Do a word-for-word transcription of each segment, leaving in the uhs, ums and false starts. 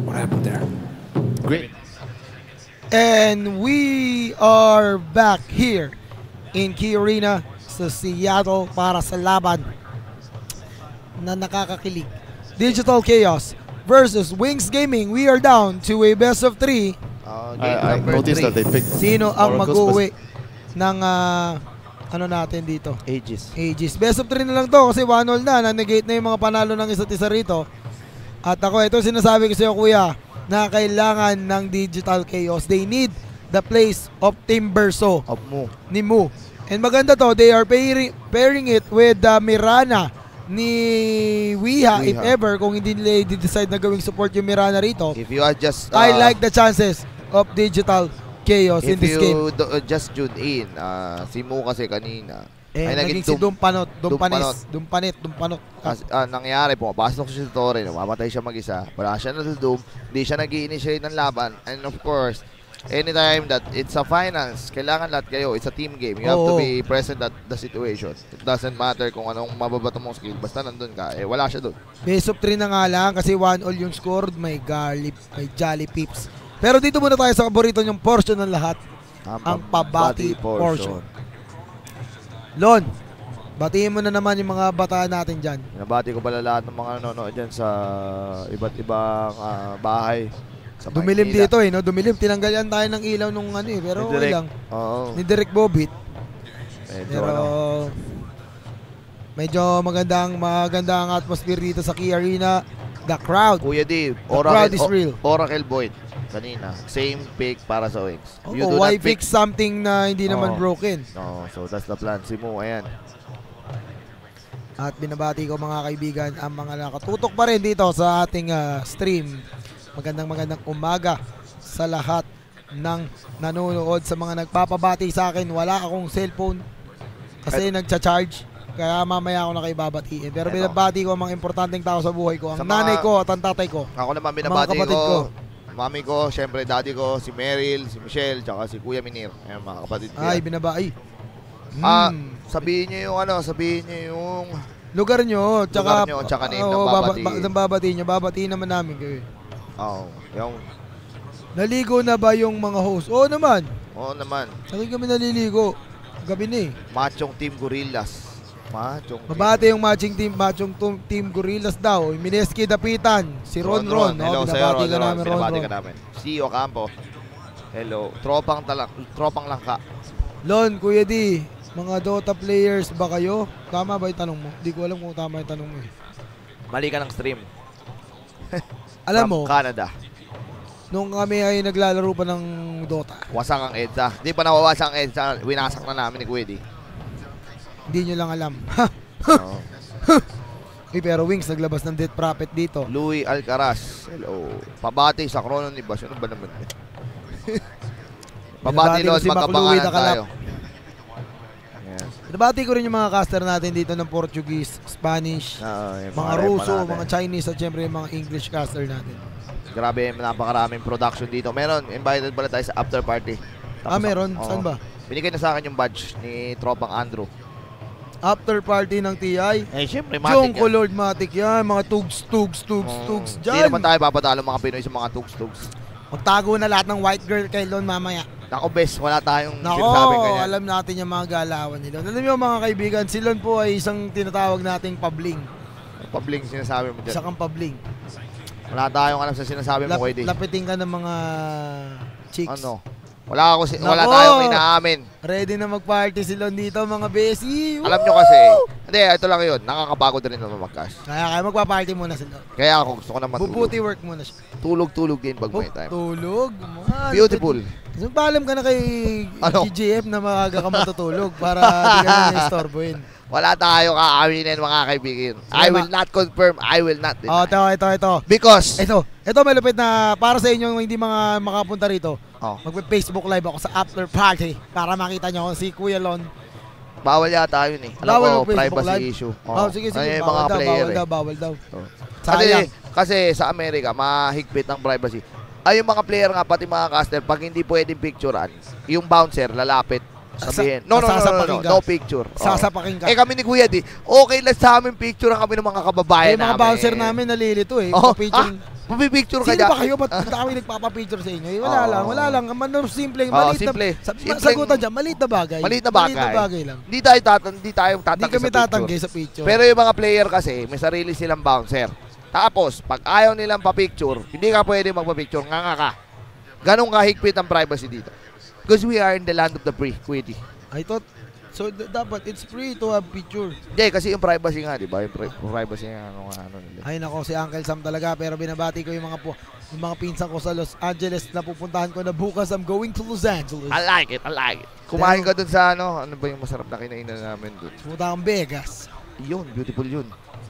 what happened there. Great. And we are back here in Key Arena sa Seattle para sa laban na nakakakilig. Digital Chaos versus Wings Gaming. We are down to a best of three. Uh, I, I noticed three. that they picked Sino ang Oracles, mag-uwi ng uh, ano natin dito? Aegis. Aegis. Best of three na lang to kasi one all na. Na-negate na yung mga panalo ng isa't isa rito. At ako, ito sinasabi ko sa iyo, kuya, na kailangan ng Digital Chaos. They need the place of Team Verso. Of Mu. Ni Mu. And maganda to, they are pairing, pairing it with the uh, Mirana ni Wiha, if ever, kung hindi nila i-decide na gawing support yung Mirana rito. If you are just... Uh, I like the chances of Digital Chaos in this game. If you uh, just tune in, uh, si Mu kasi kanina, Eh, ay naging naging si Dumpanot, Dumpanis. Dumpanis, Dumpanit, Dumpanot. As, uh, nangyari po, pasok siya sa Torre, mamatay siya mag-isa. Wala siya nadudum, hindi siya nag-i-initiate ng laban. And of course, anytime that it's a finals, kailangan lahat kayo, it's a team game. You have Oo. to be present at the situation. It doesn't matter kung anong mababato mong skill, basta nandun ka, eh wala siya dun. Best of three na nga lang kasi one all yung scored, may Garlic, may Jolly Pips. Pero dito muna tayo sa paborito niyong portion ng lahat, ang pabati portion. Lon, batiin mo na naman yung mga bataan natin dyan. Binabati ko pala lahat ng mga nanonood dyan sa iba't ibang uh, bahay. Sa Dumilim Maynila. dito eh, no? Dumilim. Tinanggal yan tayo ng ilaw nung ano eh. Pero okay lang. Oo. Ni Derek Bobit. Medyo Pero ano. medyo magandang magandang atmosphere dito sa Key Arena. The crowd. Kuya D, crowd Oracle, is real. O- Oracle Boyd. Kanina. Same pick para sa Wings. Oh, You do why not pick. fix something na hindi naman Oo. broken? No, so that's the plan. Si Mu, ayan. At binabati ko mga kaibigan ang mga nakatutok pa rin dito sa ating uh, stream. Magandang magandang umaga sa lahat ng nanonood, sa mga nagpapabati sa akin. Wala akong cellphone kasi nagcha-charge. Kaya mamaya ako na kayo babatiin. Pero Eto. binabati ko ang mga importanteng tao sa buhay ko. Ang Sa mga- nanay ko at ang tatay ko. Ako naman Mga binabati kapatid ko. ko. Mami ko, syempre daddy ko, si Meryl, si Michelle, tsaka si Kuya Minir. Ayan mga kapatid ko. Ay, yan. binabay. Ah, Hmm. sabihin niyo yung ano, sabihin niyo yung Lugar nyo, tsaka, Lugar nyo, tsaka name oo, ng baba- babati. ba- ng babati nyo. Babatiin naman namin kayo. oh, yung Naligo na ba yung mga host? Oo naman. Oo naman, Sabi kami naliligo. Gabi na eh. Machong Team Gorillas. Machong Team. Mabati yung matching team, matching to- team Gorillas daw. Mineski Dapitan, si Ron Ron. Hello no? sa'yo, Binabati Ron ka Ron. namin, Ron Binabati Ron. ka namin. C E O Campo. Hello. Tropang talak, tropang langka. Lon, Kuya D, mga Dota players ba kayo? Tama ba yung tanong mo? Hindi ko alam kung tama yung tanong mo eh. Mali ka ng stream. Alam From mo, Canada. nung kami ay naglalaro pa ng Dota, Wasak ang EDSA. Hindi pa nawawasak ang EDSA. Winasak na namin ni Kuya D. hindi nyo lang alam. Oo. Eh, pero Wings, naglabas ng Death Prophet dito. Louis Alcaraz. Hello. Pabati sa Chrono ni Bash. Ano ba naman? Pabati Binabati ko Lord, si Mac Louie magkapangalan Dakalap. tayo. Yes. Nabati ko rin yung mga caster natin dito ng Portuguese, Spanish, Ah, yung mga rep Ruso, natin. mga Chinese at syempre yung mga English caster natin. Grabe, napakaraming production dito. Meron, invited pala tayo sa after party. Ah, meron? oo. Saan ba? Binigay na sa akin yung badge ni Tropang Andrew. After party ng T I. Eh, syempre, Yung matik yan. Lord Matic yan, mga tugs, tugs, tugs, Oo. tugs Hindi dyan. naman tayo papadalo mga Pinoy sa mga tugs-tugs. Magtago na lahat ng white girl kay Lon mamaya. Nako, best, wala tayong Nako, sinasabing ganyan. alam natin yung mga galawan ni Lon. Alam niyo mga kaibigan, si Lon po ay isang tinatawag nating pabling. Pabling sinasabi mo Isa dyan. kang pabling. Wala tayong alam sa sinasabi mo, Lap, Kuya D. lapitin ka ng mga chicks. Ano? Wala, ako, si- wala Nako! tayong inaamin. Ready na mag-party si Lon dito, mga besi. Alam nyo kasi, hindi, ito lang yun. Nakakapagod rin naman mag-cash. Kaya kaya magpa-party muna si Lon. Kaya ako gusto ko na matulog. Bubuti work muna siya. Tulog-tulog din pag may time. Tulog. Man. Beautiful. So, paalam ka na kay Ano? G G F na maaga ka matutulog para di ka na na-istorbohin. Wala tayo kaaminin mga kaibigan. I will not confirm. I will not Oh, deny. ito, ito, ito. Because, Ito, ito malupit na para sa inyo hindi mga makapunta rito. oh, Magpe-Facebook live ako sa after party para makita nyo si Kuya Lon. bawal yata yun eh. Alam Bawal ko, mag-Facebook privacy live? issue. Oh, sige, sige. Ay, Bawal mga daw, player bawal eh. daw, bawal daw. Oh. Sayang. Kasi, kasi sa Amerika, mahigpit ang privacy. Ay, yung mga player nga, pati mga caster, pag hindi pwedeng picturean, yung bouncer, lalapit. sabihin. No, no, no, no, no, sasapakin ka. no picture. Oo. Sasapakin ka. Eh kami ni Kuya di, okay lang sa amin picture ang kami ng mga kababayan Eh, mga namin. bouncer namin nalilito eh. Oh, Picture. ah, pumipicture ka Sino dyan. ba kayo? Ba't ba't kami nagpapapicture sa inyo? Eh, wala Oo. lang, wala lang. Manor simple, Oo, maliit simple. na, sa, Simpleng- sagutan dyan, maliit na bagay. Maliit na bagay. Maliit na bagay lang. Hindi tayo tatan, hindi tayo Hindi tatanggi kami sa picture. tatanggi sa picture. Pero yung mga player kasi, may sarili silang bouncer. Tapos, pag ayaw nilang pa-picture, hindi ka pwede magpa-picture. Nga nga ka. Ganong kahigpit ang privacy dito. Because we are in the land of the free, Kuya D. I thought, so d- dapat it's free to have picture. Hindi, kasi yung privacy nga, di ba? Yung pri- privacy nga, ano, ano nila. Ay nako, si Uncle Sam talaga. Pero binabati ko yung mga po, yung mga pinsan ko sa Los Angeles na pupuntahan ko na bukas. I'm going to Los Angeles. I like it, I like it. Kumain ka dun sa ano, ano ba yung masarap na kinainan namin dun? Pumunta akong Vegas. Yun, beautiful yun.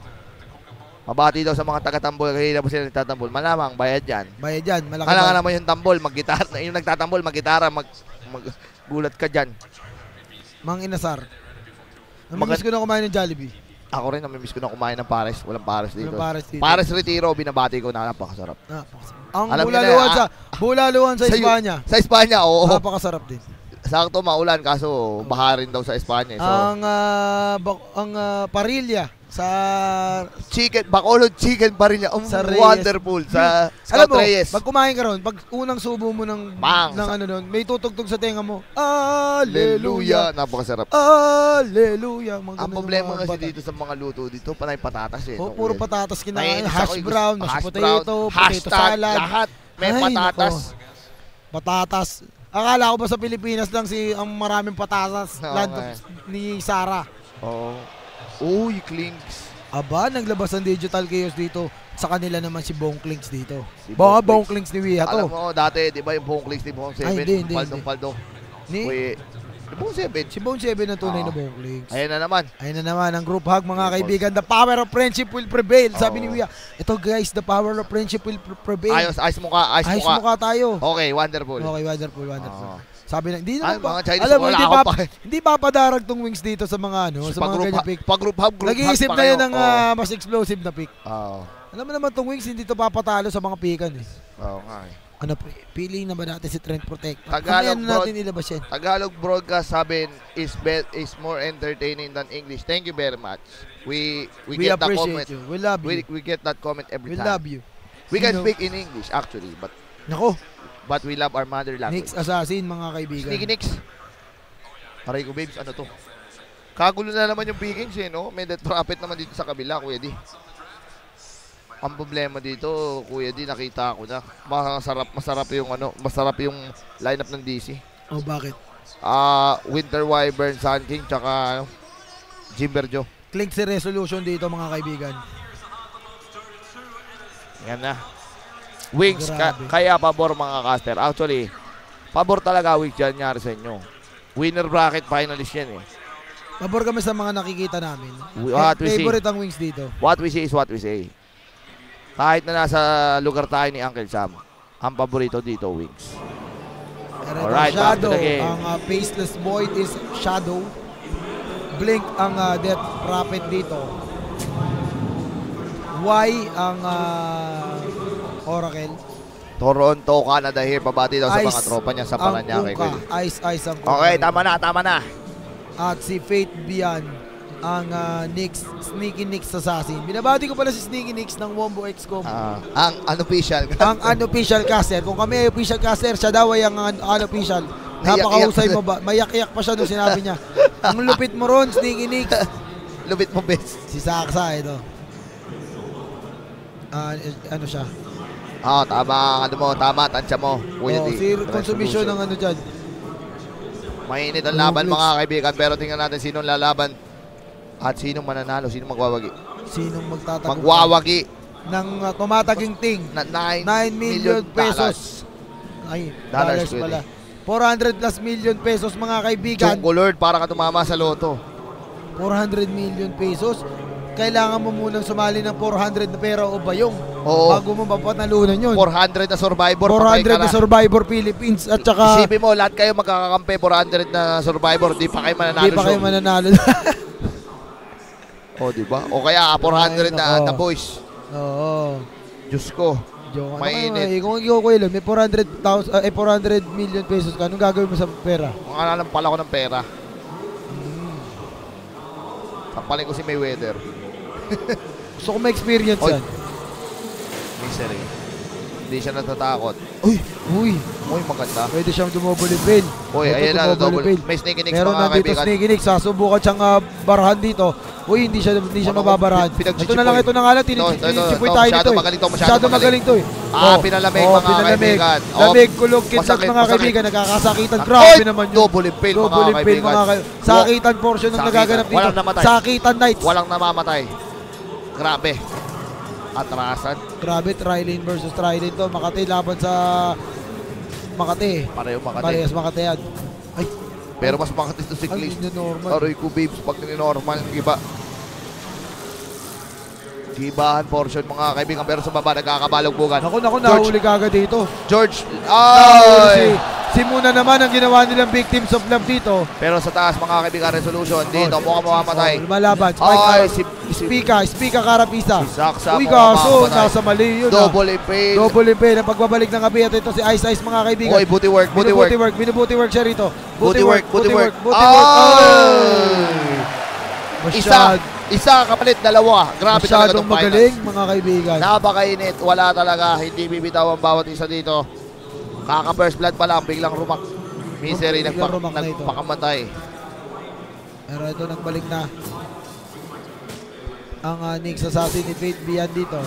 Mabati daw sa mga taga-tambol, kaya po sila nagtatambol. Malamang, bayad yan. Bayad yan, malaki Kailangan ba? naman yung tambol, mag-gitara, yung nagtatambol, mag-gitara, mag, mag, gulat ka dyan. Mang Inasar. Magand- Namimiss ko na kumain ng Jollibee. Ako rin, namimiss ko na kumain ng pares. Walang pares dito. Walang pares dito. Pares Retiro, binabati ko na, napakasarap. Napakasarap. Ang Alam niyo na bulaluan yan, sa bulaluan sa Sa- Espanya. Sa Espanya, oo. Napakasarap din. Sakto maulan, kaso baha rin daw sa Espanya. So, Ang ah, bak- ang ah, parilya sa chicken, Bacolod chicken pa rin niya. Um, Sa Reyes. wonderful. Sa alam Scott mo, Reyes. pag kumain ka ron, pag unang subo mo ng Bang! ng ano nun, may tutugtog sa tenga mo. Hallelujah. Hallelujah. Napakasarap. Hallelujah. Mga Ang ganun problema yung mga kasi bata. dito sa mga luto dito, panay patatas eh. Oh, no, puro Kuya? patatas kinakain. Naiinis Hash ako, eh. brown, Gusto- mashed hash potato, brown, potato hashtag, salad. lahat. May Ay, patatas. nako. Patatas. Akala ko ba sa Pilipinas lang si ang maraming patatas Oo land nga of- ni Sarah. Oo. Oh. Uy, clinks. Aba, naglabas ng Digital Chaos dito. Sa kanila naman si Bong Clinks dito. Si Baka Bong Bong Clinks ni Wia Alam to. mo, dati, di ba yung Bong Clicks ni Bong Seven? Ay, hindi, hindi, Paldong hindi. Paldo. Ni, Uy, Bong Seven. si Bong Seven ang tunay Oo. na Bong Clinks. Ayan na naman. Ayun na naman, ang group hug mga kaibigan. The power of friendship will prevail. Sabi ni Oo. Wia, ito guys, the power of friendship will pre- prevail. Ayos, ayos mukha, ayos, Ayos mukha. mukha tayo. Okay, wonderful. Okay, wonderful, wonderful. Oo. Sabi na, hindi Ay, naman pa, mga Chinese, alam mo, wala hindi, akong pa, pa- hindi papadarag tong wings dito sa mga ano, sa mga Pag-group ganyan hub, pick. pag-group hub, group hub Nag-iisip pa na kayo. yun ng Oo. ah, mas explosive na pick. Oo. Alam mo naman tong wings, hindi to papatalo sa mga pikan eh. Oo nga eh. Ano pre, piliin na ba natin si Trent Protector? Tagalog, Ano bro. natin ilabas yan? Tagalog broadcast sabi is be, is more entertaining than English. Thank you very much. We we, We get that appreciate comment. you. We love We, you. we get that comment every We time. love you. We can You know- speak in English actually, but Nako, but we love our mother language. Nix Assassin mga kaibigan. Sneaky Nix. Aray ko babes, ano to? Kagulo na naman yung Vikings eh, no? May death profit naman dito sa kabila, Kuya D. Ang problema dito, Kuya D, nakita ko na. Masarap, masarap yung ano, masarap yung lineup ng D C. Oh, bakit? Ah, Winter Wyvern, Sun King, tsaka ano, Jimber Joe. Clinks resolution dito mga kaibigan. Yan na. Wings, ka, Grabe. kaya pabor mga caster. Actually, pabor talaga Wings yan nangyari sa inyo. Winner bracket finalist yan eh. Pabor kami sa mga nakikita namin. What we see. Favorite ang wings dito. What we see is what we say. Kahit na nasa lugar tayo ni Uncle Sam, ang paborito dito, Wings. Pero Alright, back Shadow, to the game. ang uh, Faceless Void is Shadow. Blink ang uh, Death Prophet dito. Y ang uh, Oracle. Toronto, Canada here. Pabati daw sa Ice mga tropa niya sa ang Paranaque. Kuka. Ice Ice ang Kuka. Okay, tama na, tama na. At si Faith Bian ang uh, Nix, Sneaky Nix Assassin. Binabati ko pala si Sneaky Nix ng Wombo X COM. Ah, ang unofficial. Ang unofficial caster. Kung kami ay official caster, siya daw ay ang un- unofficial. Napakahusay mo ba? Mayak-iyak pa siya nung sinabi niya. Ang lupit mo ron, Sneaky Nix. Lubit mo, best. Si Saksa, ito. Ah, eh, ano siya? Ah, tama, ano mo, tama, tansya mo. Kuya Oh, D. si consumption ng ano dyan. Mainit ang Oh, laban, Blitz. mga kaibigan. Pero tingnan natin sinong lalaban. At sinong mananalo, sinong magwawagi. Sinong magtatagumpay? Magwawagi Ng uh, tumataginting. na nine, nine million dollars. pesos. Ay, Dollars, dollars pwede. pala. four hundred plus million pesos mga kaibigan. Chungo Lord, para ka tumama sa loto. four hundred million pesos. Kailangan mo munang sumali ng four hundred na pera o bayong Oo. bago mo mapanalunan yun. four hundred na survivor. four patay hundred ka na Survivor Philippines at saka Isipin mo, lahat kayo magkakakampi, four hundred na survivor, di pa kayo mananalo. di pa kayo show. mananalo. O, di ba? O kaya, four hundred na, Ay, nako. na boys. Oo. Diyos ko. Joke. Ano Mainit. kayo, eh, kung ikaw ko ilan, may four hundred thousand, uh, eh, four hundred million pesos ka, anong gagawin mo sa pera? Mga alam pala ko ng pera. Hmm. Sampalin ko si Mayweather. Gusto ko ma-experience Oy. yan. Misery. Hindi siya natatakot. Uy, uy, Uy, maganda. pwede siyang dumobole fail. Uy, Ito, ayan na, tumobole double. fail. May sneaky nicks Meron mga nandito kaibigan. sneaky Nick, sasubukan siyang uh, barahan dito. Uy, hindi siya hindi siya Ano, mababarahan. pinag-chichipoy. Ito na lang, ito na nga lang, Ito, ito, ito, tinichipoy ito, tayo masyado nito eh. magaling to, masyado Masyado magaling to eh. Ah, Oh, pinalamig oh, mga pinalamig. kaibigan. Oh, Lamig, kulog, kidlat masakit, mga masakit. kaibigan, nagkakasakitan. Grabe naman yun. Double impale mga Double impale kaibigan. mga kaibigan. Sakitan portion ng Sakitan. nagaganap dito. Walang namatay. Sakitan Knights. Walang namamatay. Grabe. Atrasan. Grabe, Trilane versus Trilane to. Makati laban sa Makati. Pareho makati. Parehas Makati yan. Ay, Pero mas makati to si ay, Cliff. hindi normal. Aroy ko babes, pag normal yung iba. Gibahan portion mga kaibigan, pero sa baba nagkakabalog-bugan. Naku, naku, George. nahuli kagad dito. George, Nahuli si, ay! si Muna naman ang ginawa nilang victims of love dito. Pero sa taas mga kaibigan, resolution dito, mukhang mamamatay. Oh, lumalaban. Spike Ay, Karap- si, si, Spika, Spika Karapisa. si Saksa Uy, mukhang kaso, mamamatay. nasa mali yun. ah. Double impale. Double impale. Ang pagbabalik ng gabi. At ito si Ice Ice mga kaibigan. Oy, booty work, booty work. Binubuti work. Binubuti work siya rito. Booty work, booty work. Booty work. Ay! Isa, Masyad, isa kapalit, dalawa. Grabe talaga masyadong itong magaling finals. mga kaibigan. Napakainit, wala talaga. Hindi bibitaw ang bawat isa dito. Kaka first blood pa lang, biglang rumak. Misery, Biglang nagpak, rumak na ito. nagpakamatay. Pero ito nagbalik na ang uh, Nyx Assassin ni Faith Bian dito.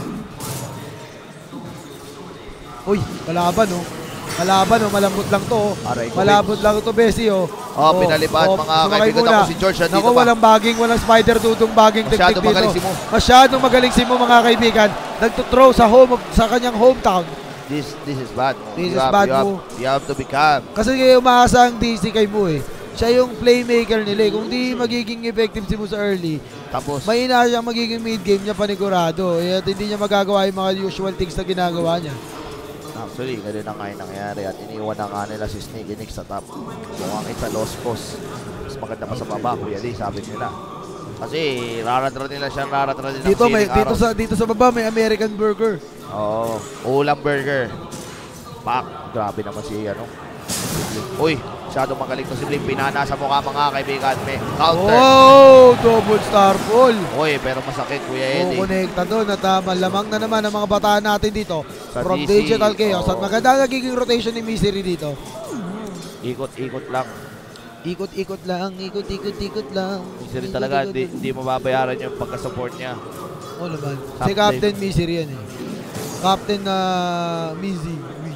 Uy, kalaban oh. Kalaban oh, malambot lang to oh. Aray ko, Malambot lang to, Bessie oh. Oh, pinalipad mga sumakay kaibigan. muna. Ako si George nandito Naku, pa. walang baging, walang spider dudong baging Masyado teknik dito. magaling si Mo. Masyadong magaling si Mo mga kaibigan. Nagtuthrow sa home of, sa kanyang hometown. This this is bad. This you is have, bad you have, move. you have to become. Kasi umaasa ang D C kay Mo eh. Siya yung playmaker nila eh. Kung di magiging effective si Mo sa early, Tapos, may ina siyang magiging mid-game niya panigurado. Eh, at hindi niya magagawa yung mga usual things na ginagawa niya. actually, ganun na nga yung nangyari at iniwan na nga nila si Sneaky Nick sa top. Mukhang it's a lost cause. Mas maganda pa sa baba, Kuya Lee, sabi nila. Kasi raratra nila siya, raratra nila Dito may dito sa dito sa baba may American burger. Oo, ulam burger. Pak, grabe naman si ano. Uy, masyadong magaling to si Blink. Pinana sa mukha mga kaibigan. May counter. Oh, double star fall. Uy, pero masakit, Kuya Eddie. Kukonekta doon at uh, malamang na naman ang mga bataan natin dito Sa from D C, Digital Chaos. oo. At maganda nagiging rotation ni Misery dito. Ikot-ikot lang. Ikot-ikot lang, ikot-ikot-ikot lang. Kasi rin talaga, di, di mababayaran yung pagka-support niya. Oo naman. Si Captain. Captain Misery yan eh. Captain na uh, Mizzy.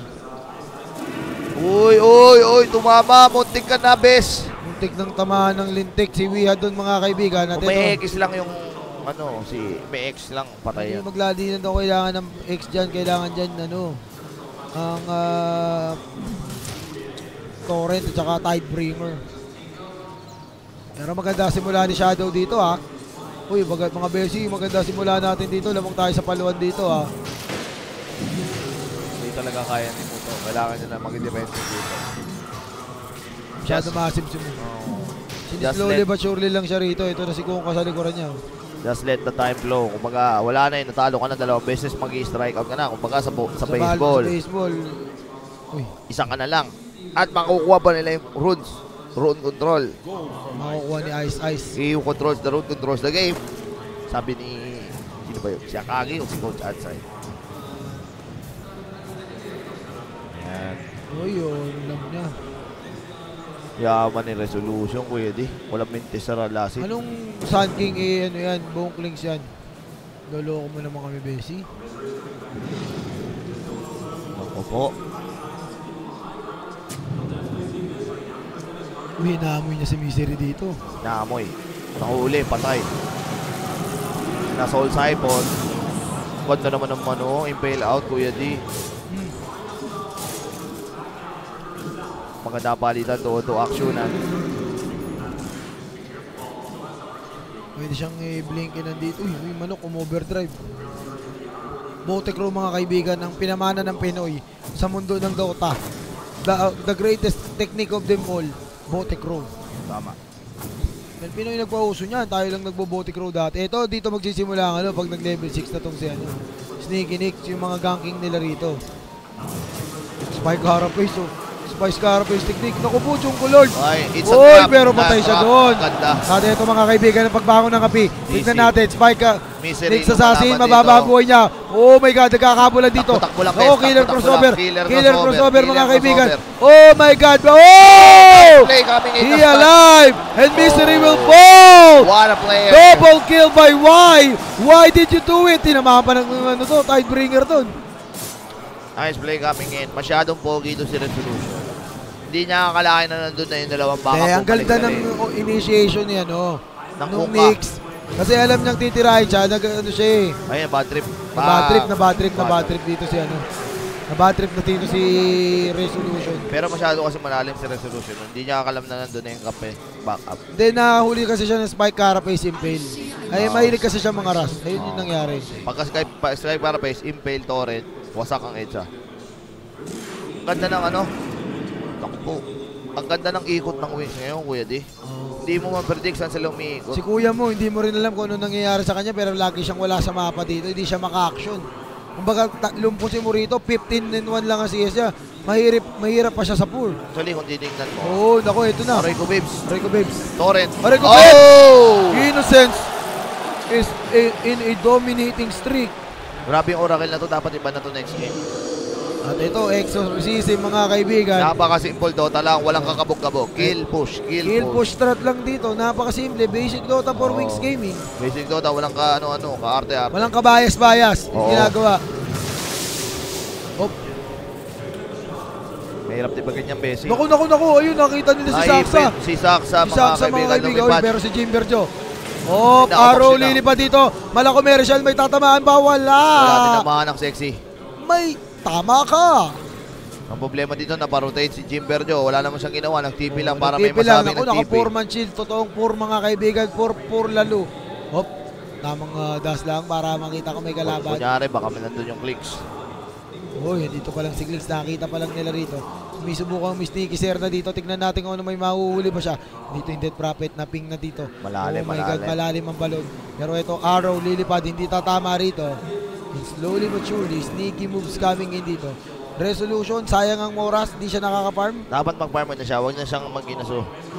Uy, uy, uy, tumama. Muntik ka na, bes. Muntik ng tamaan ng lintik si Wiha doon mga kaibigan. At Kung may ito, X lang yung, ano, si, may X lang, patay hindi yan. magladi na daw kailangan ng X dyan. Kailangan dyan, ano, ang uh, torrent at saka tidebringer. Pero maganda simula ni Shadow dito ha. Uy, mga, mga Bessie, maganda simula natin dito. Lamang tayo sa paluan dito ha. Hindi talaga kaya ni Muto. Kailangan niya na mag-defense dito. Masyado massive si Mo. Oh, Sinislowly let- but surely lang siya rito. Ito na si Kung sa likuran niya. oh. just let the time flow. Kumbaga, wala na yun. Natalo ka na dalawang beses, mag-i-strike out ka na. Kumbaga, sa, bo- sa, Sa bal- baseball, Sa baseball. Uy, isa ka na lang. At makukuha ba nila yung runes? Rune control. makukuha ni Ice Ice. He who controls the rune controls the game. Sabi ni, sino ba yun? Si Akagi o si Coach Adsai? Yan. Uy, yun lang niya. Yaman ni resolution, Kuya Di. Walang mintis sa ralasin. Anong Sun King eh, ano yan? Buong clinks yan. Loloko mo naman kami, Bessie. Opo. Uy, naamoy niya si Misery dito. Naamoy. Nakahuli, patay. Nasa all siphon. Ganda naman ng mano. Impale out, Kuya D. Hmm. Maganda palitan to to actionan. Pwede siyang i-blinkin nandito. Uy, uy, manok, um-overdrive. Botek Row mga kaibigan, ang pinamana ng Pinoy sa mundo ng Dota. The, uh, the greatest technique of them all, Botek Row. Tama. Dahil Pinoy nagpauso niyan, tayo lang nagbo-Botek Row dati. Ito, dito magsisimula ang ano, pag nag-level six na tong si, ano, Sneaky Nicks, yung mga ganking nila rito. Spike Carapace, oh. Spike Carapace technique. Naku po, Chungko Lord. Ay, it's a Oy, trap. pero patay Ah, siya trap. doon. Ganda. At ito mga kaibigan, ang pagbangon ng kapi. Tignan natin, Spike uh, Misery, Nicks Assassin, lumalaban mababagoy niya. Oh my God, nagkakabulan dito. Takbo-takbo lang, Oh, Pes. killer Takbo-takbo crossover. lang. Killer Killer crossover. crossover, mga Killer kaibigan. crossover. Oh my God. Oh! Play coming in. He the spot. alive! And Misery Oh. will fall! What a player. Double kill by Y! Why did you do it? Tinamahan pa ng ano to, Tidebringer doon. Nice play coming in. Masyadong pogi doon si Resolution. Hindi niya akalain na nandun na yung dalawang baka. Eh, ang bumalik ganda na ng rin. oh, initiation niya, no? Ng Nung kuka. Knicks. Kasi alam niyang titirahin siya, nag, ano siya eh. Ayun, bad trip. Na bad trip, na bad trip, na bad trip dito si ano. Na bad trip na dito si Resolution. Pero masyado kasi malalim si Resolution. Hindi niya akalam na nandun na yung kape. Back up. Then nahuli kasi siya ng Spike Carapace Impale. Ay, Oh. mahilig kasi siya mga ras. Ayun yung nangyari. Pagka Sky, pa, Sky Parapace, Impale, Torrent, wasak ang Edsa. Ang ganda ng ano. Naku po. Ang ganda ng ikot ng wings ngayon, Kuya D. Oh. Hindi mo ma-predict saan sila umiikot. Si kuya mo, hindi mo rin alam kung ano nangyayari sa kanya, pero lagi siyang wala sa mapa dito. Hindi siya maka-action. Kumbaga, lumpusin mo rito, fifteen and one lang ang C S niya. Mahirap, mahirap pa siya sa pool. Actually, kung titingnan mo. Oo, oh, nako, ito na. Aray ko, babes. Rico Babes. Torrent. Aray ko, Oh! Innocence is a, in a dominating streak. Grabe yung Oracle na to. Dapat iba na to next game. At ito, Exorcism mga kaibigan. Napaka-simple Dota lang. Walang kakabog-kabog. Kill, push. Kill, Kill push. push strat lang dito. Napakasimple. Basic Dota for Oo. Wings Gaming. Basic Dota. Walang ka ano-ano. Ka-arte-arte. Walang kabayas-bayas. Oo. Ginagawa. Oh, Mahirap di ba ganyan basic? naku, naku, naku. Ayun, nakita nila si Ay, Saksa. Si Saksa, Si mga Saksa mga kaibigan. kaibigan. Uy, lumipad. pero si Jimber Joe. Oh, Pinakabok arrow sila. lilipad dito. Malako Mercial, may tatamaan ba? Wala. Wala tinamahan ng sexy. May tama ka. Ang problema dito, naparotate si Jim Berjo. Wala naman siyang ginawa. Nag-T P lang para may Nag-T P lang. masabing Ako, nag-T P. naka four man shield. Totoong four mga kaibigan. four four lalo. Hop. Tamang uh, dash lang para makita ko may kalaban. Kunyari, baka may nandun yung clicks. Uy, dito pa lang si Glicks. Nakita pa lang nila rito. Sumisubukang Mystique Sir na dito. Tignan natin kung ano may mahuhuli pa siya. Dito yung Death Prophet na ping na dito. Malalim, Oh my God, malalim. malalim ang balon. Pero ito, arrow, lilipad. Hindi tatama rito. And slowly but surely, sneaky moves coming in dito. Resolution, sayang ang oras. Hindi siya nakaka-farm. Dapat mag-farm na siya. Huwag na siyang mag-inaso.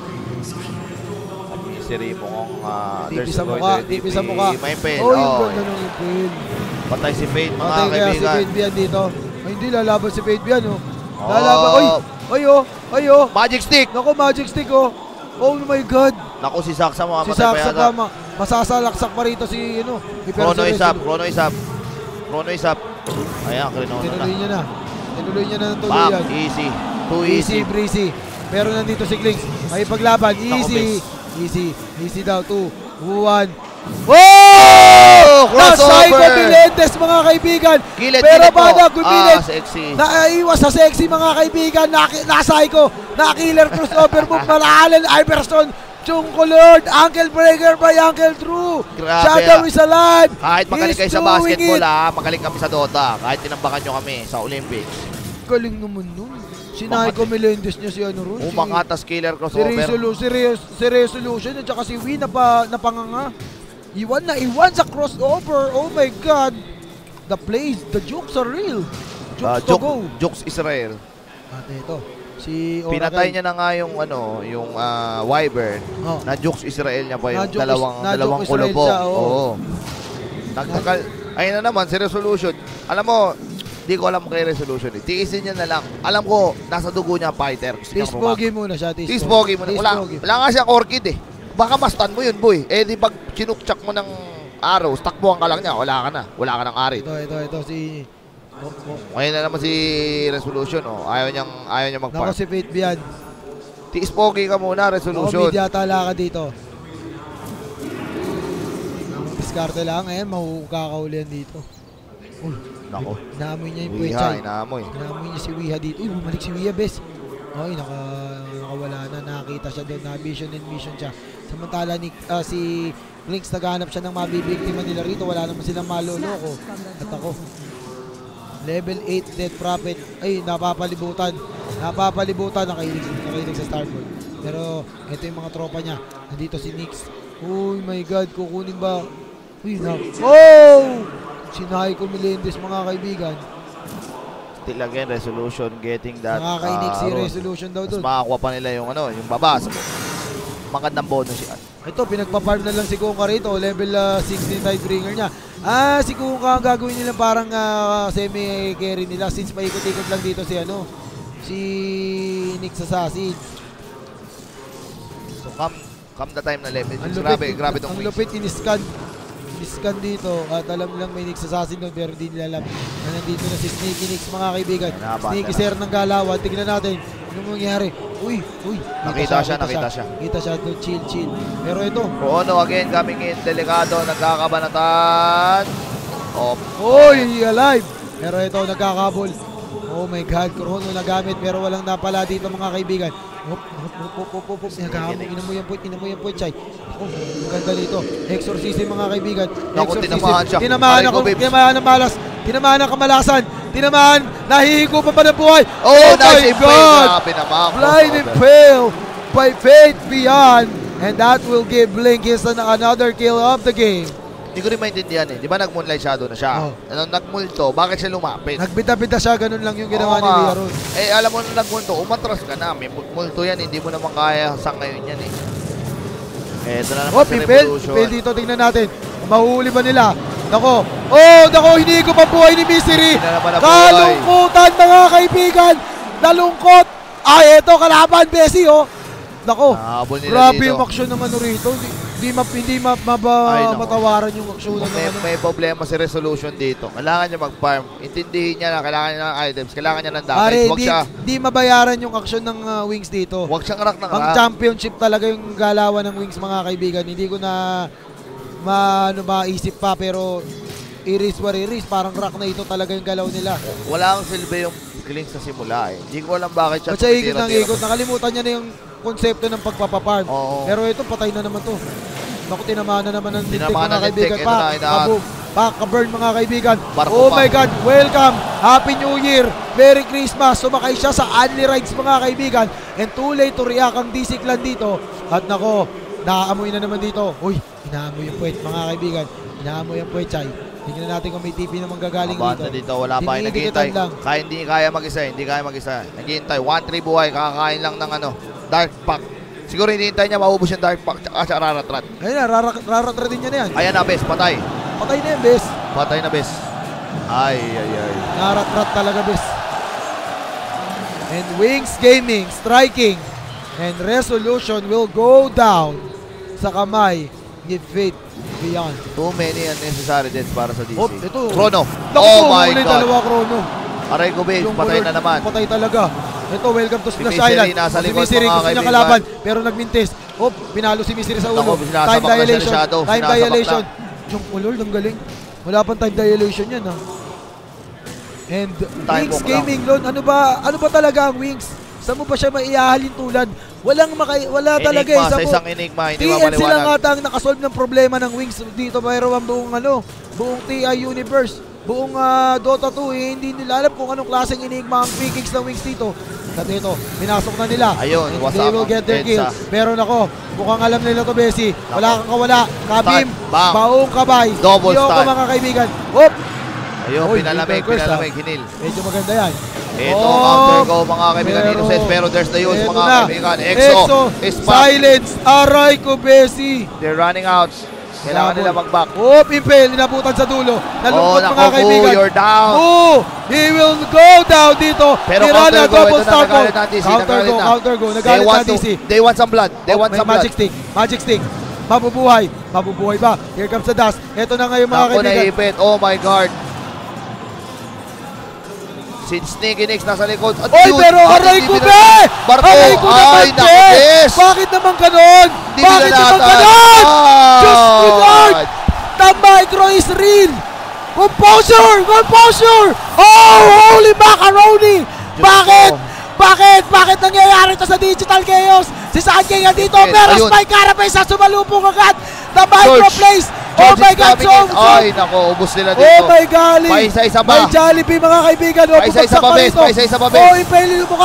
At misery mo kung uh, Tipi sa mukha, tipi sa mukha. May pain. Oh, yung Oh, ganda ng impale. patay si Fate, mga Patay kaya si kaibigan. Fade Bian dito. Ay, hindi, lalaban si Fade Bian, oh. Oh. Lalaban, oy, oy, oh, oy, oh. Magic Stick! Naku, magic stick, oh. Oh my God. Naku, si Saksa mo. Si Saksa pa, ma masasalaksak pa rito si, ano. si Chrono is Perseus. up, Chrono is up. Chrono is up. Ayan, Chrono na. Tinuloy niya na. Tinuloy niya na ng Back, tuluyan. easy. Too Easy, easy. breezy. Pero nandito si Glinks. May paglaban. Naku, Easy. base. Easy. Easy daw. two, one. Whoa! Crossover! Psycho Melendez, mga kaibigan. Gilid, Pero gilid po. bada, gumilit. Ah, sexy. Naiwas sa sexy, mga kaibigan. Na-psycho. Na-killer crossover move. Malaalan Iverson. Chungko Lord. Ankle breaker by Uncle Drew. Grabe, Shadow ah. is alive. Kahit magaling He's kayo sa doing basketball, it. ah, magaling kami sa Dota. Kahit tinambakan nyo kami sa Olympics. Galing naman nun. Si Naiko Melendez niya si ano ron. si- Umangatas killer Si, crossover. Resolu si, Res si Resolution at saka si Win na, pa, na panganga. Iwan na iwan sa crossover. Oh my God. The plays, the jokes are real. Jokes Ah, to Jok- go. Jokes Israel. At ito, si Oracle. Pinatay niya na nga yung ano, yung ah, Wyvern. Oh. Na Jokes Israel niya pa yung Na-Jokes- dalawang na-Jokes dalawang Israel kulobo. siya, oo. Oo. Nagtakal. Ayun na naman si Resolution. Alam mo, di ko alam kay Resolution eh. Tiisin niya na lang. Alam ko, nasa dugo niya fighter. Gusto niyang rumak- Tispogi muna siya. Tis Pogi mo na. Wala, Tispogi. wala nga siyang orchid eh. Baka mastan mo yun, boy. Eh di pag chinukchak mo ng arrows, takbuhan ka lang niya, wala ka na. Wala ka ng arit. Ito, ito, ito. Si... Oh, oh. Ngayon na naman si Resolution, oh. Ayaw niyang, ayaw niyang Nako mag-farm. si Faith Bian. Tiis Pogi ka muna, Nako, Resolution. media tala ka dito. Diskarte lang. Ayan, mahukakaulian dito. Uy, Nako. naamoy niya yung Wiha, Puechay. inaamoy. Naamoy niya si Wiha dito. Uy, bumalik si Wiha, bes. Ay, naka, nakawala na. Nakita siya doon. Na-vision and mission siya. Samantala ni, ah, si Blinks, naghahanap siya ng mabibiktima nila rito. Wala naman silang maloloko. At ako. Level eight Death Prophet. Ay, napapalibutan. Napapalibutan. Nakailig, nakailig sa Starboard. Pero, ito yung mga tropa niya. Nandito si Nix. Oh my God, kukunin ba? Uy, na. Oh! Si Naiko Melendez, mga kaibigan. Still again, Resolution getting that. Nakakainig uh, si roll. Resolution daw Mas doon. makakuha pa nila yung ano, yung baba. Magandang bonus yan. Ito, pinagpa-farm na lang si Kuka rito. Level uh, sixteen Tidebringer niya. Ah, si Kuka ang gagawin nila parang uh, semi-carry nila since paikot-ikot lang dito si ano, si Nick Assassin. So come, come the time na level. Ang Grabe, lupit, grabe tong ang wings. lupit in-scan. In-scan dito at alam lang may Nick Assassin doon pero hindi nila alam na nandito na si Sneaky Nix, mga kaibigan. Nabata Sneaky na. Sir ng Galawan. Tignan natin anong mangyari. Uy, uy. Nakita siya, nakita siya. Kita siya doon, chill, chill. Pero ito, Kuono again coming in, delikado, nagkakabanatan. Oh, Oy, alive! Pero ito, nagkakabol. Oh my God, Kurono nagamit pero walang napala dito, mga kaibigan. Hop, hop, hop, hop, hop, hop, hop. Nagkakabol, ina mo yan po, ina mo yan po, Chay. Oh, maganda dito. Exorcism, mga kaibigan. Naku, tinamaan siya. Tinamaan Aray ako, ko, Bibs. tinamaan ng malas. Tinamaan ng kamalasan. Tinamaan, nahihigo pa pa ng buhay. oh, nice my impale. God! Grabe naman. Blind and fail by Faith Beyond. And that will give Blinkist an another kill of the game. Hindi ko rin maintindihan eh. Di ba nag-moonlight shadow na siya? Oh. Ano, nag-multo, bakit siya lumapit? Nagbita-bita siya, ganun lang yung ginawa Oo ni nga. Villaron. Eh, alam mo na nag-multo, umatras ka na. May multo yan, hindi mo naman kaya sa ngayon yan eh. Eh, ito na naman Oh, si Pipel. Revolution. Pipel dito, tingnan natin. Mahuli ba nila? Nako. Oh, nako, hindi ko pa buhay ni Misery. Hindi na naman nabuhay. Kalungkutan, mga kaibigan. Nalungkot. Ay, eto, kalaban, Bessie, oh. Nako. Nahabol nila Grabe dito. yung aksyon ng ano rito. Hindi, hindi, ma, hindi ma, maba, Ay, nako. matawaran yung aksyon ng May, ano. may problema si Resolution dito. Kailangan niya mag-farm. Intindihin niya na kailangan niya ng items. Kailangan niya ng damage. Pare, Huwag hindi, siya, hindi mabayaran yung aksyon ng uh, Wings dito. huwag siyang rak ng Ang rak. championship talaga yung galawan ng Wings, mga kaibigan. Hindi ko na ma, ano, maisip pa pero iris war iris. Parang rock na ito talaga yung galaw nila. Wala ang silbi yung killing sa simula eh. Hindi ko alam bakit siya At siya ikot ng tumitira-tira. ikot. Nakalimutan niya na yung konsepto ng pagpapaparm. Oo. Pero ito, patay na naman to. Naku, tinamaan na naman ng dintik, Tinamaan mga ng lintik. kaibigan. Ito Pa, na, ina- kaboom. Pa, ka-burn, mga kaibigan. Barko Oh pa. my God, welcome. Happy New Year. Merry Christmas. Sumakay siya sa Only Rides, mga kaibigan. And too late to react ang D C Clan dito. At nako, naaamoy na naman dito. Uy, inaamoy yung puwet, mga kaibigan. Inaamoy yung puwet, Chay. Tingnan natin kung may T P naman gagaling Abante dito. dito, wala pa yung Dinidikitan naghihintay. lang. Kaya hindi kaya mag-isa, hindi kaya mag-isa. Naghihintay, one three buhay, kakakain lang ng ano, Dark Pack. Siguro hinihintay niya maubos yung Dark Pack, tsaka siya raratrat. Ayun na, rarak- raratratin niya na yan. Ayan na, Bes, patay. Patay na yan, bes. Patay na, Bes. Ay, ay, ay. Naratrat talaga, bes. And Wings Gaming, striking, and Resolution will go down sa kamay ni Faith Beyond. Too many unnecessary deaths para sa D C. Oh, ito. Chrono. Naku, Oh my huli God. dalawa Chrono. Aray ko, Bes, Yung patay Bullard, na naman. Patay talaga. Ito, welcome to Si Splash Misery Island. nasa Si likod, Misery mga gusto niya kaibigan. kalaban, pero nagmintis. Oh, pinalo si Misery sa ulo. Naku, sinasabak Time na siya ni dilation. Shadow. Time Sinasabak dilation. Yung ulol, ang galing. Wala pang time dilation yan, ha. And Time Wings walk Gaming, Lon, ano ba, ano ba talaga ang Wings? Saan mo pa siya maiahalin tulad? Walang maka, wala talaga eh. Enigma, Saan sa mo- isang enigma, hindi T N sila mapaliwanag. nga ang nakasolve ng problema ng Wings dito, pero ang buong ano, buong T I Universe, buong ah, Dota two, eh, hindi nila alam kung anong klaseng enigma ang free kicks ng Wings dito. At ito, pinasok na nila. Ayun, And what's they up will ang get their EDSA. kill. Pero nako, mukhang alam nila to, Bessie. Wala kang kawala. Kabim, Start, bang. baong kabay. Double Yoko, stun. mga kaibigan. Hop! Ayun, Oy, pinalamig, Winter Curse, pinalamig, hinil. Medyo maganda yan. Ito, Oh, counter go, mga kaibigan pero- dito sa pero there's the use, Eto mga na. kaibigan. Exo, is back. silence, aray ko, Bessie. They're running out. Kailangan nila mag-back. Oh, Impale, inabutan sa dulo. Oh, Nalungkot, mga naku, kaibigan. you're down. Oh, he will go down dito. Pero Mirana, counter go, double ito na, star nagalit go. na D C, Counter nagalit go, na. counter go. They Nagalit na want D to, C. they want some blood. They Oh, want may some blood. magic stick. Magic stick. Mabubuhay. Mabubuhay ba? Here comes the dust. Ito na ngayon, mga Naku, kaibigan. naipit. Oh my God. Si Sneaky Nix nasa likod. At Oy, yun, pero bakit aray di ko, binal- be! Barko, Aray ko naman, ay, naku, be! Bes! Bakit naman ganon? Di Bakit naman binalatan. ganon? Ah! Diyos ko, Lord! The micro is real! Composure! Composure! Oh, holy macaroni! Diyos Bakit? ko. Bakit? Bakit nangyayari ito sa Digital Chaos? Si Sanjay nga dito, Ayun. pero Spike Carapace sa sumalupong agad. The micro George. plays! Oh George my is God, coming so, in. so, Ay, nako, ubos nila dito. oh my golly! Paisa-isa ba? May Jollibee, mga kaibigan. Oh, Paisa-isa bumagsak ba, pa Bes? rito. Paisa-isa ba, Bes? Oh, impale yung mukha.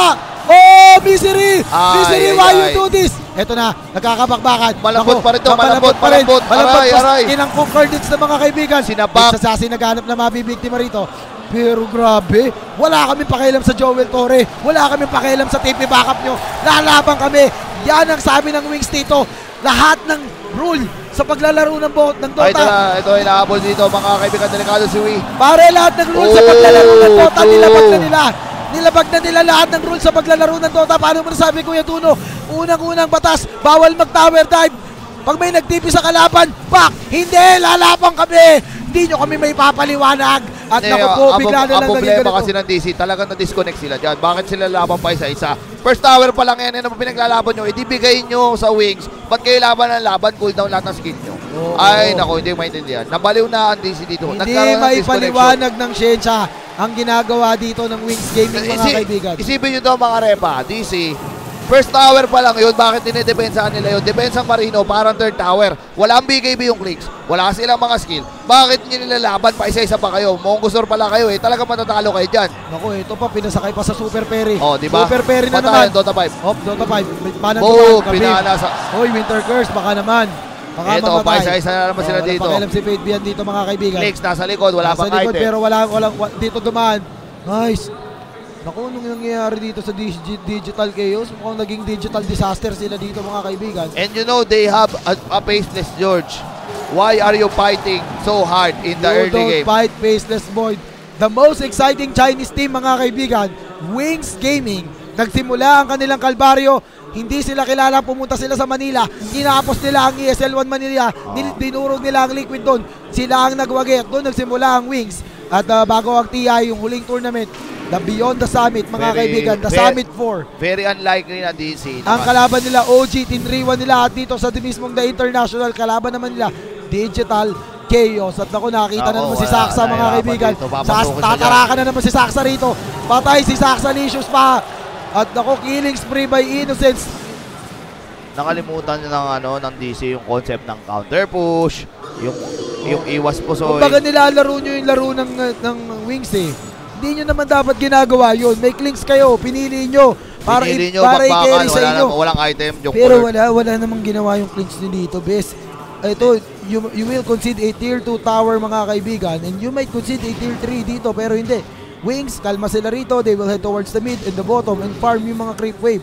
Oh, Misery! Ay, Misery, ay, why you ay. do this? Eto na, nagkakabakbakan. Malambot Naku, pa rin to, malambot malambot, malambot. Malambot Aray, pa aray. inang concordance ng mga kaibigan. Sinabak. Sa sasi naghanap na mabibiktima rito. Pero grabe, wala kami pakialam sa Joel Torre. Wala kami pakialam sa T P backup nyo. Lalaban kami. Yan ang sabi ng Wings dito. Lahat ng rule sa paglalaro ng, bot, ng Ay, ito Dota. na, ito ay nahabol dito mga kaibigan, delikado si Wii. Pare, lahat ng rules sa Oh, paglalaro ng Dota, two. nilabag na nila. Nilabag na nila lahat ng rules sa paglalaro ng Dota. Paano mo nasabi, Kuya Tuno? Unang-unang batas, bawal mag-tower dive. Pag may nag-T P sa kalaban, back! Hindi, lalapang kami! Hindi nyo kami may papaliwanag. At Eh, naku po, ang- bigla na ang lang naging problema ganito. kasi ng D C, talagang na-disconnect sila dyan. Bakit sila laban pa isa-isa? First tower pa lang yan, ano pinaglalaban nyo? Idibigay nyo sa Wings. Ba't kayo laban ng laban? Cooldown lahat ng skill nyo. Oo. Ay, naku, hindi maintindihan. Nabaliw na ang D C dito. Hindi Nagkaroon ng may disconnection. paliwanag ng siyensya ang ginagawa dito ng Wings Gaming, mga Isi- kaibigan. Isipin nyo to mga repa, D C. First tower pa lang yun, bakit dinidepensahan nila yun? Depensang Marino, parang third tower. Walang B K B yung clicks, wala silang mga skill. Bakit nyo nilalaban pa isa-isa pa kayo? Mongosor pala kayo eh, talaga matatalo kayo dyan. Naku, ito pa, pinasakay pa sa Super Perry. Oh, di ba? Super Perry na Patayan, naman. Dota five. Hop, Dota five. Paano Boom, tumahan? pinala sa... Hoy, Winter Curse, baka naman. Baka Ito, mamatay. pa isa-isa na naman sila Oh, dito. Walang pakialam si Fate Bian dito, mga kaibigan. Clicks, nasa likod, wala Nasa pang likod, item. pero wala, walang, wa- dito dumaan. Nice. Naku, anong nangyayari dito sa Digi- Digital Chaos? Mukhang naging digital disaster sila dito, mga kaibigan. And you know, they have a, a faceless George. Why are you fighting so hard in the You early don't game? fight Faceless Void. The most exciting Chinese team, mga kaibigan, Wings Gaming. Nagsimula ang kanilang kalbaryo. Hindi sila kilala, pumunta sila sa Manila. Tinapos nila ang E S L one Manila. Nil- Dinurog nila ang Liquid doon. Sila ang nagwagi. Doon nagsimula ang Wings. At uh, bago ang T I, yung huling tournament, the Beyond the Summit, mga Very- kaibigan, the very- Summit four. Very unlikely na D C. Ang kalaban nila, O G, tinriwan nila at dito sa mismong The International, kalaban naman nila, Digital Chaos. At ako, nakita na Ako, naman si wala, Saksa, mga nahirapan kaibigan. dito. Sa Papasukin siya tatarakan na naman si Saksa rito. Patay si Saksa, Licious pa. At ako, killing spree by Innocence. Nakalimutan nyo ng, ano, ng D C yung concept ng counter push, yung, yung iwas pusoy. Kumbaga nilalaro nyo yung laro ng, ng Wings eh. Hindi nyo naman dapat ginagawa yun. May clinks kayo, pinili nyo. Para, Pinili i- nyo, para bakbakan, i-carry sa wala inyo. na, walang item, joke Pero alert. wala, wala namang ginawa yung clinch nyo dito, bes. Ito, you, you will concede a tier two tower, mga kaibigan, and you might concede a tier three dito, pero hindi. Wings, kalma sila rito. They will head towards the mid and the bottom and farm yung mga creep wave.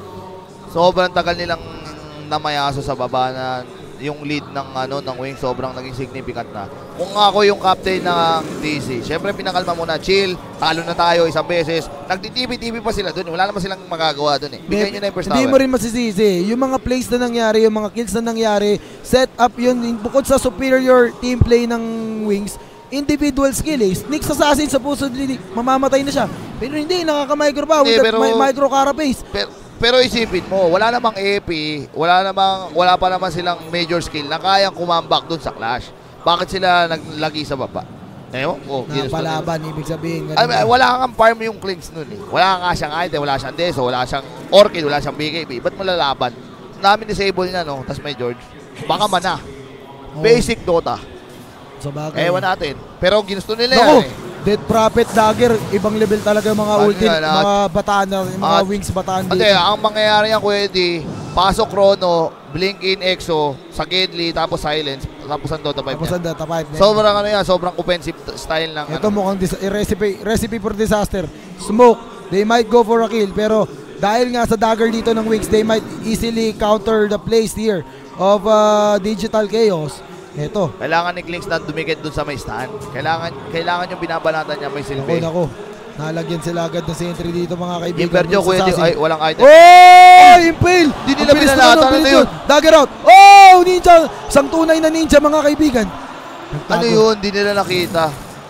Sobrang tagal nilang namayaso sa baba na yung lead ng ano ng Wings sobrang naging significant na. Kung ako yung captain ng D C, syempre pinakalma muna, chill, talo na tayo isang beses. Nagtitipi-tipi pa sila doon, wala naman silang magagawa doon eh. Bigyan nyo na yung first Hindi tower. mo rin masisisi. Yung mga plays na nangyari, yung mga kills na nangyari, set up yun, bukod sa superior team play ng Wings, individual skill eh. Sneak Assassin supposedly mamamatay na siya. Pero hindi, nakaka-micro pa with Hindi, that pero- mi- micro carapace. Pero, pero isipin mo, wala namang A P, wala namang wala pa naman silang major skill na kayang kumambak doon sa Clash. Bakit sila naglagi sa baba? Ewan ko. ginusto nila. Napalaban, ibig sabihin. Ay, ganun. wala kang farm yung clinks nun eh. Wala nga siyang item, wala siyang deso, wala siyang orchid, wala siyang B K B. Ba't mo lalaban? Namin disable niya, no? Tapos may George. Baka mana. Oo. Basic Dota. Sa bagay. Ewan natin. Pero ginusto nila Naku, yan eh. Dead Prophet Dagger, ibang level talaga yung mga Ano ulti, yan, ah? mga bataan na, yung mga Ah, Wings bataan Hindi, dito. ang mangyayari yan, Kuya Eddie, pasok Chrono, Blink in Exo, sa Gedli, tapos Silence, tapos ang Dota five Tapos niya. ang data five. Sobrang ano yan, sobrang offensive t- style ng Ito ano. mukhang dis- eh, recipe, recipe for disaster. Smoke, they might go for a kill, pero dahil nga sa dagger dito ng Wings, they might easily counter the plays here of uh, Digital Chaos. Ito. Kailangan ni Clinks na dumikit dun sa may stand. Kailangan kailangan yung binabanatan niya may Nako, silbi. nako. Nalagyan sila agad ng sentry dito, mga kaibigan. Imperdio, Wings Kuya Eddie, Assassin. ay, walang item. Oh! Impale! Di nila Ang bilis binalatan, naman, ano bilis yun? Dagger out! Oh! Ninja! Isang tunay na ninja, mga kaibigan. Nagtago. Ano yun? Di nila nakita.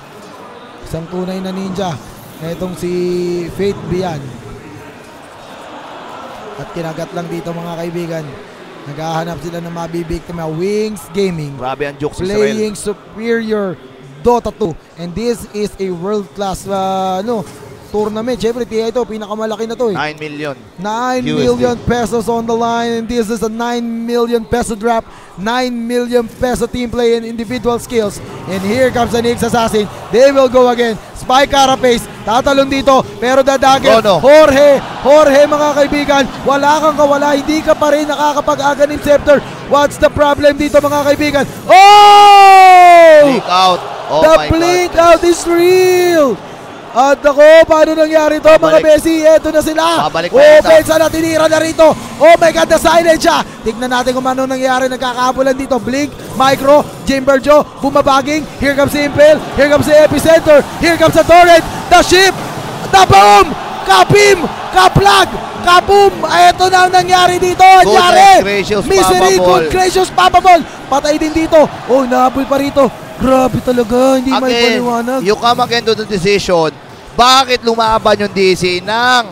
Isang tunay na ninja. Etong si Fate Bian. At kinagat lang dito, mga kaibigan. Naghahanap sila ng mabibiktima. Wings Gaming. Grabe ang joke si Israel. Playing superior Dota two. And this is a world-class uh, ano, tournament. Siyempre, T I ito, pinakamalaki na to eh. nine million. nine U S D. million pesos on the line, and this is a nine million peso drop, nine million peso team play and individual skills. And here comes the Nyx Assassin. They will go again. Spike Carapace, tatalon dito, pero dadagin. Rono. Jorge, Jorge mga kaibigan, wala kang kawala, hindi ka pa rin nakakapag-aga ng Scepter. What's the problem dito mga kaibigan? Oh! Blink out. Oh The my blink God. out is real! At ako, paano nangyari to mga Babalik. Besi? Eto na sila. Babalik pa Oh, yata. Bensa na tinira na rito. Oh my God, na-silent siya. Tignan natin kung ano nangyari. Nagkakabulan dito. Blink, Micro, Jimber Joe, bumabaging. Here comes the Impale. Here comes the Epicenter. Here comes the Torrent. The Ship. The Boom. Kapim. Kaplag. Kaboom. Eto na ang nangyari dito. Anyari. gracious, Misery. Papa Ball. Good gracious Papa Ball. Patay din dito. Oh, nahabol pa rito. Grabe talaga. Hindi may Again, paliwanag. you come again to the decision. Bakit lumaban yung D C ng,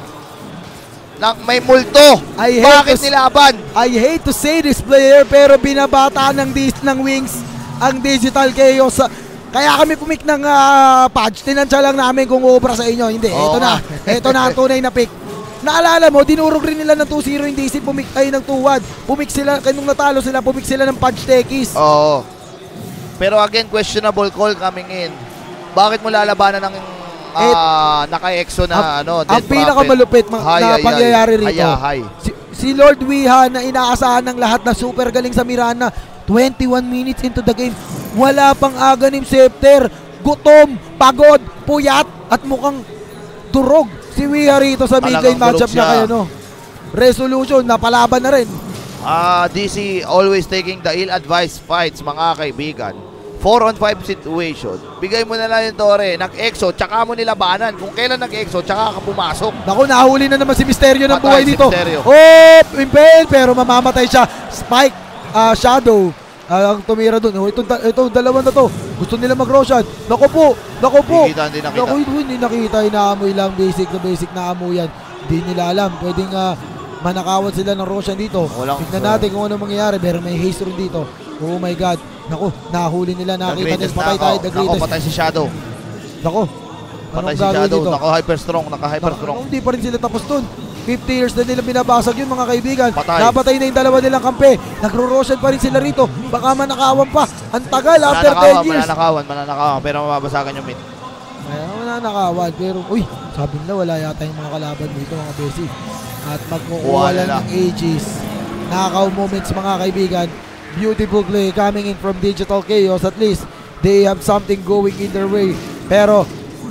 ng may multo? I hate Bakit to- nilaban? I hate to say this player, pero binabata ng dis ng Wings ang Digital Chaos. Kaya kami pumik ng uh, patch. Tinansya lang namin kung ubra sa inyo. Hindi, Oo ito na. nga. Ito na ang tunay na pick. Naalala mo, dinurog rin nila ng two zero yung D C, pumik ay ng two one. Pumik sila, kanong natalo sila, pumik sila ng patch tekis. Oo. Pero again, questionable call coming in. Bakit mo lalabanan ng uh, naka-exo na ano, Ang Death pinakamalupit Prophet? ma- Hay, na hay, pangyayari hay. rito. Hay, hay. Si, si Lord Wiha na inaasahan ng lahat na super galing sa Mirana, twenty-one minutes into the game, wala pang Aghanim Scepter, gutom, pagod, puyat, at mukhang durog si Wiha rito sa mid lane Talagang matchup durog na siya. kayo, no? Resolution, napalaban na rin. Ah, D C always taking the ill-advised fights, mga kaibigan. four on five situation. Bigay mo na lang yung Tore. Nag-exo, tsaka mo nilabanan. Kung kailan nag-exo, tsaka ka pumasok. Naku, nahuli na naman si Misterio ng Patay buhay si dito. Misterio. Oh, Impale, pero mamamatay siya. Spike, ah, Shadow, ah, ang tumira dun. Oh, itong, da- itong dalawa na to. Gusto nila mag-Roshan. Naku po, naku po. Hindi kita, hindi nakita. Naku, hindi, hindi nakita. Inaamoy lang, basic na basic na amoy yan. Hindi nila alam. Pwedeng ah, manakawan sila ng Roshan dito. Walang- Tignan natin kung ano mangyayari. Pero may haste rin dito. Oh my God. Naku, nahuli nila. The Nakita greatest nila. Patay na tayo. ako. The Nako, greatest. patay si Shadow. Naku. Patay Anong si gagawin Shadow. dito? Nako, hyper strong. Naka hyper strong. Hindi pa rin sila tapos dun. fifty years na nila binabasag yun mga kaibigan. Patay. Napatay na yung dalawa nilang kampe. Nagro-roshan pa rin sila rito. Baka manakawan pa. Ang tagal after ten Mananakawan, years. mananakawan, mananakawan. Pero mababasagan yung mid. Kaya mananakawan. Pero uy, sabi nila wala yata yung mga kalaban dito mga besi. At magkukuha Wala lang lang. ng ages. Nakakaw moments mga kaibigan. Beautiful play coming in from Digital Chaos. At least they have something going in their way. Pero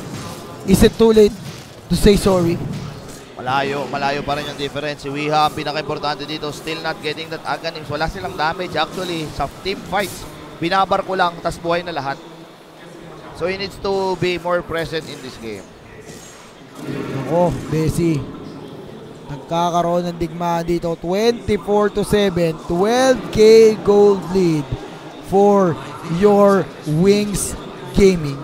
is it too late to say sorry? Malayo, malayo pa rin yung difference. Si Wiha ang pinaka-importante dito. Still not getting that Aghanim. Wala silang damage actually sa team fights. Binabar ko lang, tas buhay na lahat. So he needs to be more present in this game. Ako, Bessie. Nagkakaroon ng digmaan dito. twenty-four to seven. twelve K gold lead for your Wings Gaming.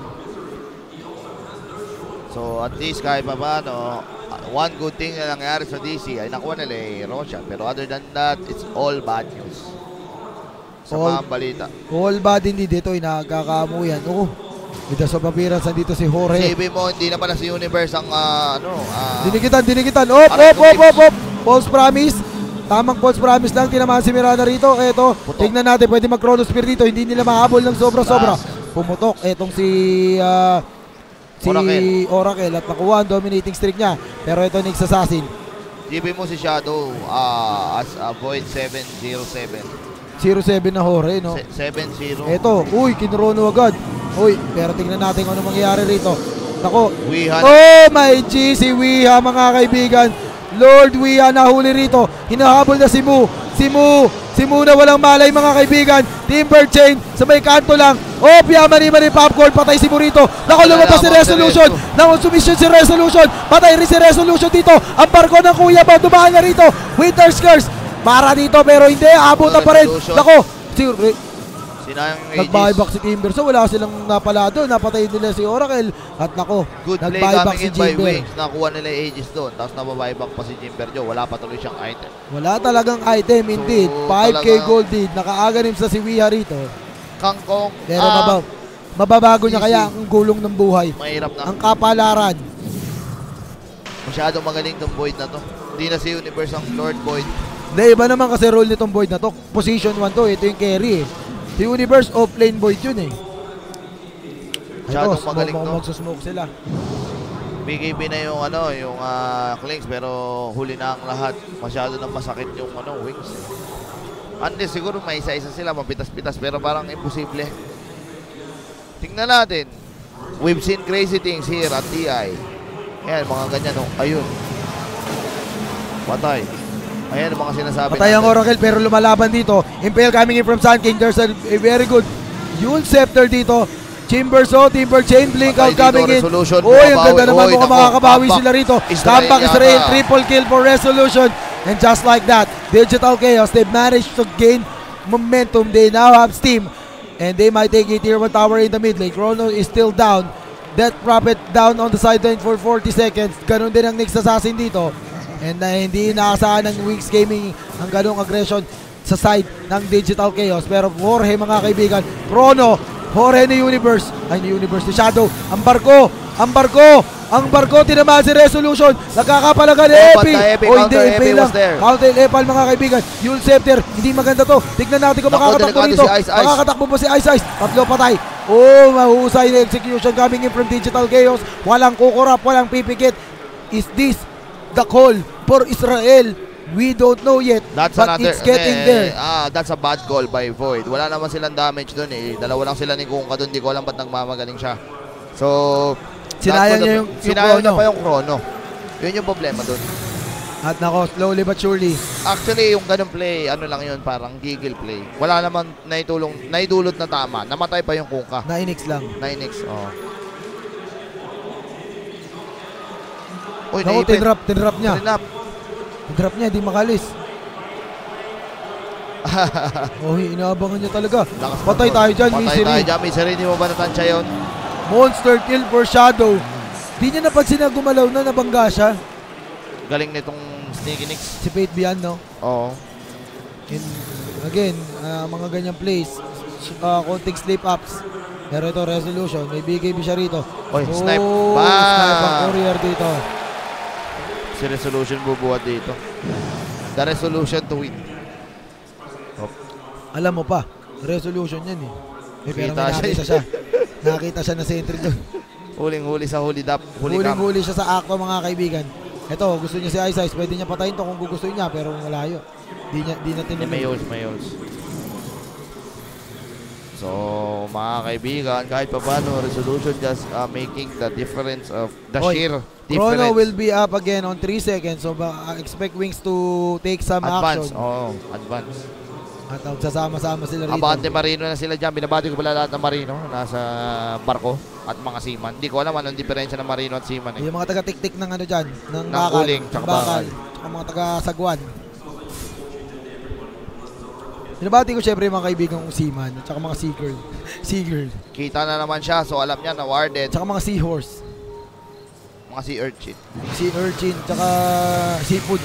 So at least kahit pa paano, one good thing na nangyari sa D C ay nakuha nila eh, Roshan. Pero other than that, it's all bad news. Sa All- mga balita. All bad hindi dito. Inagkakamuyan. Oo. With the appearance nandito si Jorge. Sabi mo, hindi na pala si Universe ang ah, ano, ah, Dinikitan, dinikitan. Op, Aray, op, op, kung op, op. False promise. Tamang false promise lang. Tinamaan si Miranda rito. Eto. Putok. Tignan natin. Pwede mag-chrono spear dito. Hindi nila mahabol ng sobra-sobra. Ah. Pumutok. Etong si... ah, si Oracle. Oracle. At nakuha ang dominating streak niya. Pero ito Nyx Assassin. Sabi mo si Shadow ah, as a Void seven zero seven. zero seven na Jorge, no? Se- seven zero. Eto. Uy, kinrono agad. Uy, pero tingnan natin kung ano mangyayari rito. Nako. Wiha. Oh my G, si Wiha mga kaibigan. Lord Wiha nahuli rito. Hinahabol na si Mu. Si Mu. Si Mu na walang malay mga kaibigan. Timber Chain sa may kanto lang. Oh, Piamani-mani Popcorn. Patay si Mu rito. Nako, lumabas si Resolution. Nako, submission si Resolution. Patay rin si Resolution dito. Ang barko ng Kuya Bob. Dumaan na rito. Winter's Curse. Para dito pero hindi. Abutan pa rin. Resolution. Nako, si Sinayang nag-buyback si Timber. So wala silang napala doon. Napatay nila si Oracle. At nako, Good play nag-buyback coming si in by Jimber. Wings. Nakuha nila yung Aegis doon. Tapos nababuyback pa si Jimber Joe. Wala pa tuloy siyang item. Wala talagang item indeed. So, five K talagang- gold lead. Naka-Aghanim sa si Wiha rito. Kangkong. Pero ah, mabab mababago niya easy. kaya ang gulong ng buhay. Mahirap na. Ang kapalaran. Masyadong magaling tong Void na to. Hindi na si Universe ang Lord Void. Hindi, iba naman kasi role nitong Void na to. Position one to, ito yung carry eh. Si Universe off-lane Void yun eh. Masyadong Ito, magaling smoke, to. magsusmoke sila. B K B na yung ano, yung uh, clinks, pero huli na ang lahat. Masyado na masakit yung ano, wings. Andi siguro may isa-isa sila, mapitas-pitas, pero parang imposible. Tingnan natin. We've seen crazy things here at T I. Ayan, mga ganyan, oh. Ayun. Patay. Ayan ang mga sinasabi Patay ang natin. Oracle pero lumalaban dito. Impale coming in from Sun King. There's a, a very good Yule Scepter dito. Chambers o, Timber Chain, Blink out coming in. Uy, ang ganda naman mukhang makakabawi sila rito. Comeback Israel, triple kill for Resolution. And just like that, Digital Chaos, they've managed to gain momentum. They now have steam. And they might take a tier one tower in the mid lane. Chrono is still down. Death Prophet down on the sideline for forty seconds. Ganon din ang next assassin dito. And uh, hindi inaasahan ng Wings Gaming ang ganong aggression sa side ng Digital Chaos. Pero Jorge, mga kaibigan, Chrono, Jorge ni Universe, ay ni Universe ni Shadow, ang barko, ang barko, ang barko, tinamaan si Resolution, nagkakapalaga ni Epi. O hindi, Epi lang, counter Epal mga kaibigan, Yule Scepter, hindi maganda to, tignan natin kung makakatakbo dito, makakatakbo ba si Ice Ice, tatlo patay. Oh, mahusay na execution coming in from Digital Chaos, walang kukurap, walang pipikit. Is this the call for Israel? We don't know yet, that's but another, it's getting eh, there. Ah, that's a bad call by Void. Wala naman silang damage doon eh. Dalawa lang sila ni Kungka doon. Di ko alam ba't nagmamagaling siya. So, sinayang niya yung, yung sinayang chrono. niya pa yung chrono. Yun yung problema doon. At nako, slowly but surely. Actually, yung ganun play, ano lang yun, parang giggle play. Wala naman naitulong, naidulot na tama. Namatay pa yung Kungka. nine X lang. nine X, oh. Uy, Naku, naipit. tinrap, tinrap niya. Tinrap. Tinrap niya, di makalis. Oh, inaabangan niya talaga. Lakas Patay naman. tayo dyan, Patay Misery. tayo dyan, Misery. Hindi mo ba natansya yun? Monster kill for Shadow. Di niya napansin na gumalaw na, nabangga siya. Galing nitong Sneaky Nix. Si Fate Beyond, no? Oo. And again, uh, mga ganyang plays, uh, konting slip-ups. Pero ito, Resolution. May B K B siya rito. Oy, oh, snipe. Snipe ang Bam! courier dito. Si Resolution bubuhat dito. The Resolution to win. Oh. Alam mo pa, Resolution yan eh. Eh pero may Kita siya. nakita siya. Nakita siya na sentry doon. Huling-huli sa huli dap. Huli cam. Huling-huli siya sa acto mga kaibigan. Ito, gusto niya si Ice Ice. Pwede niya patayin to kung gugustuhin niya pero malayo. Di niya, di na tinulog. May ult, may ult. So, mga kaibigan, kahit pa paano, Resolution just uh, making the difference of the Oy, sheer difference. Chrono will be up again on three seconds. So, uh, expect Wings to take some Advance. action. Oo, oh, advance. At magsasama-sama sila rito. Abante Marino na sila dyan. Binabati ko pala lahat ng Marino. Nasa barko at mga seaman. Hindi ko alam anong diferensya ng Marino at seaman. Eh. Yung mga taga-tik-tik ng ano dyan. Ng, Ng bakal. uling, tsaka ng bakal. bakal. Tsaka mga taga-sagwan. Binabati ko syempre yung mga kaibigan kong seaman. Tsaka mga sea-girl. Sea-girl. Kita na naman siya. So, alam niya na warded. Tsaka mga seahorse. Mga sea urchin. Sea urchin. Tsaka seafood.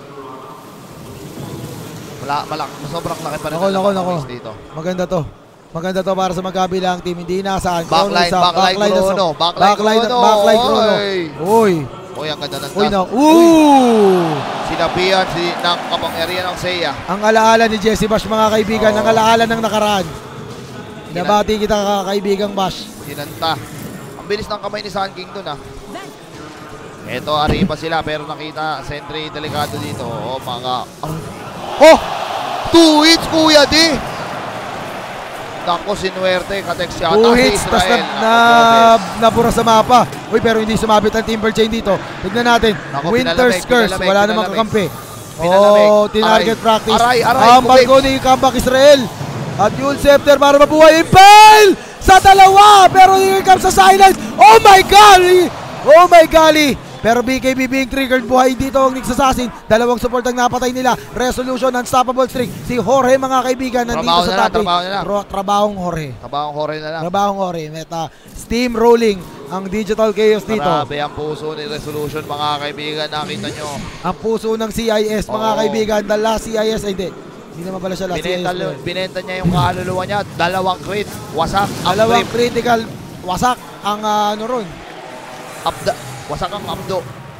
Mala, malak, sobrang laki pa rin. Nako, ng nako, mga nako. wings dito. Maganda to. Maganda to para sa magkabilang team. Hindi inaasahan. Backline, Chrono, backline, backline, Chrono. Backline, backline, Chrono. backline, Chrono. Oy. Uy. Uy, ang ganda ng Uy, dunk. na. Ooh! Sinabihan si, ng kapangyarihan ng Seiya. Ang alaala ni Jesse Bash, mga kaibigan. Oo. Ang alaala ng nakaraan. Nabati kita kaibigang Bash. Sinanta. Ang bilis ng kamay ni Sun King dun ah. Ito, Ariba sila pero nakita Sentry delikado dito. Oh, mga... Oh! Two hits, Kuya D! Nako, sinuwerte. Katex yata Two si hits, tas Israel. na, na, nabura sa mapa. Uy, pero hindi sumabit ang Timber Chain dito. Tignan natin. Nako, Winter's pinalamig, Curse. pinalamig, Wala pinalamig. namang kakampi. Pinalamig. Oh, tinarget Aray. practice. Aray, aray, Ang barko Kubib. ni Comeback Israel. At Yule Scepter para mabuhay. Impale! Sa dalawa! Pero here comes sa silence. Oh my golly! Oh my golly! Pero B K B being triggered, buhay dito ang Nyx Assassin. Dalawang support ang napatay nila. Resolution, unstoppable streak. Si Jorge, mga kaibigan, nandito Trabaho sa na lang, top. trabaho na lang. Tra- trabahong Jorge. Tabang hore na lang. Trabahong Jorge. Meta steamrolling ang Digital Chaos dito. Grabe ang puso ni Resolution, mga kaibigan. Nakita nyo. Ang puso ng C I S, mga Oo. kaibigan. The last C I S, ay hindi. Hindi naman pala siya last Binenta, C I S. binenta niya yung kaluluwa niya. Dalawang crit. Wasak. Dalawang Upgrip. critical. Wasak ang uh, ano ron. Upda. Wasak ang abdo.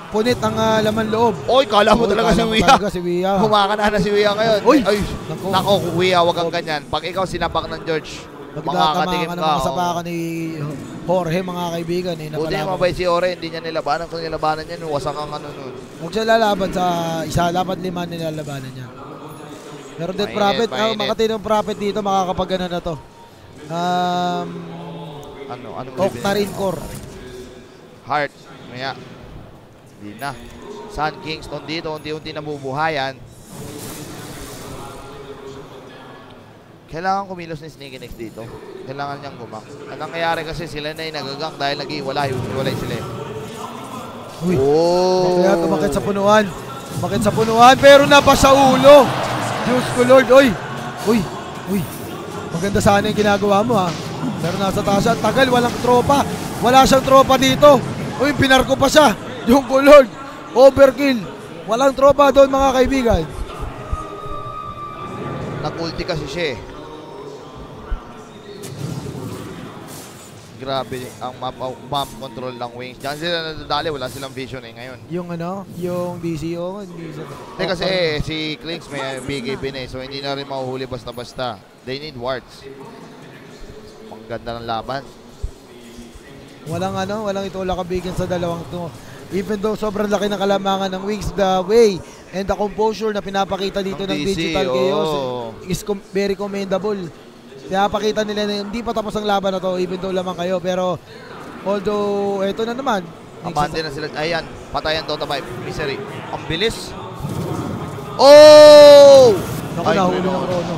punit ang uh, laman loob. Oy, kala mo Oy, talaga si kala mo Wia. talaga si Wia. Humakana na si Wia ngayon. Uy! Ay, Nako. nako, Wia, wag kang ganyan. Pag ikaw sinabak ng George, Magtatama makakatikim ka ka. ng mga oh. sapakan ni Jorge, mga kaibigan. Eh, Buti napalaban. mabait si Ore, hindi niya nilabanan. Kung nilabanan niya, wasak ang ano nun. Huwag siya lalaban sa isa, dapat lima nilalabanan niya. Pero Death Mainit, Prophet, ah, mainit. makatinong Prophet dito, makakapagana na to. Um, Ano, anong Octarine Core. Heart. Maya. Hindi na. Sun Kingston dito, unti-unti nabubuhayan. Kailangan kumilos ni Sneaky Next dito. Kailangan niyang gumak. Ang nangyayari kasi sila na yung nagagang dahil nag-iwalay. Iwalay sila. Uy, Oh! kaya tumakit sa punuan. Tumakit sa punuan, pero napa sa ulo. Diyos ko Lord, uy. Uy, uy. Maganda sana yung ginagawa mo ha. Pero nasa taas siya, tagal, walang tropa. Wala siyang tropa dito. Uy, pinarko pa siya. Diyos ko Lord, overkill. Walang tropa doon mga kaibigan. Nag-ulti kasi siya eh. Grabe ang map, map control ng Wings. Diyan sila nadadali, wala silang vision eh ngayon. Yung ano, yung B C O. Hindi Hindi kasi eh, si Klinks may B K B na eh, so hindi na rin mahuhuli basta-basta. They need wards. Ang ganda ng laban. Walang ano, walang itulak kabigan sa dalawang to. Even though sobrang laki ng kalamangan ng Wings, the way and the composure na pinapakita dito ng, Ng D C, Digital Chaos oh. is com- very commendable. Pinapakita nila na hindi pa tapos ang laban na to even though lamang kayo. Pero although eto na naman. Abante na sila. Ayan, patayan Dota five. Misery. Ang bilis. Oh! Naku, Ay, nahuli no. ng Chrono.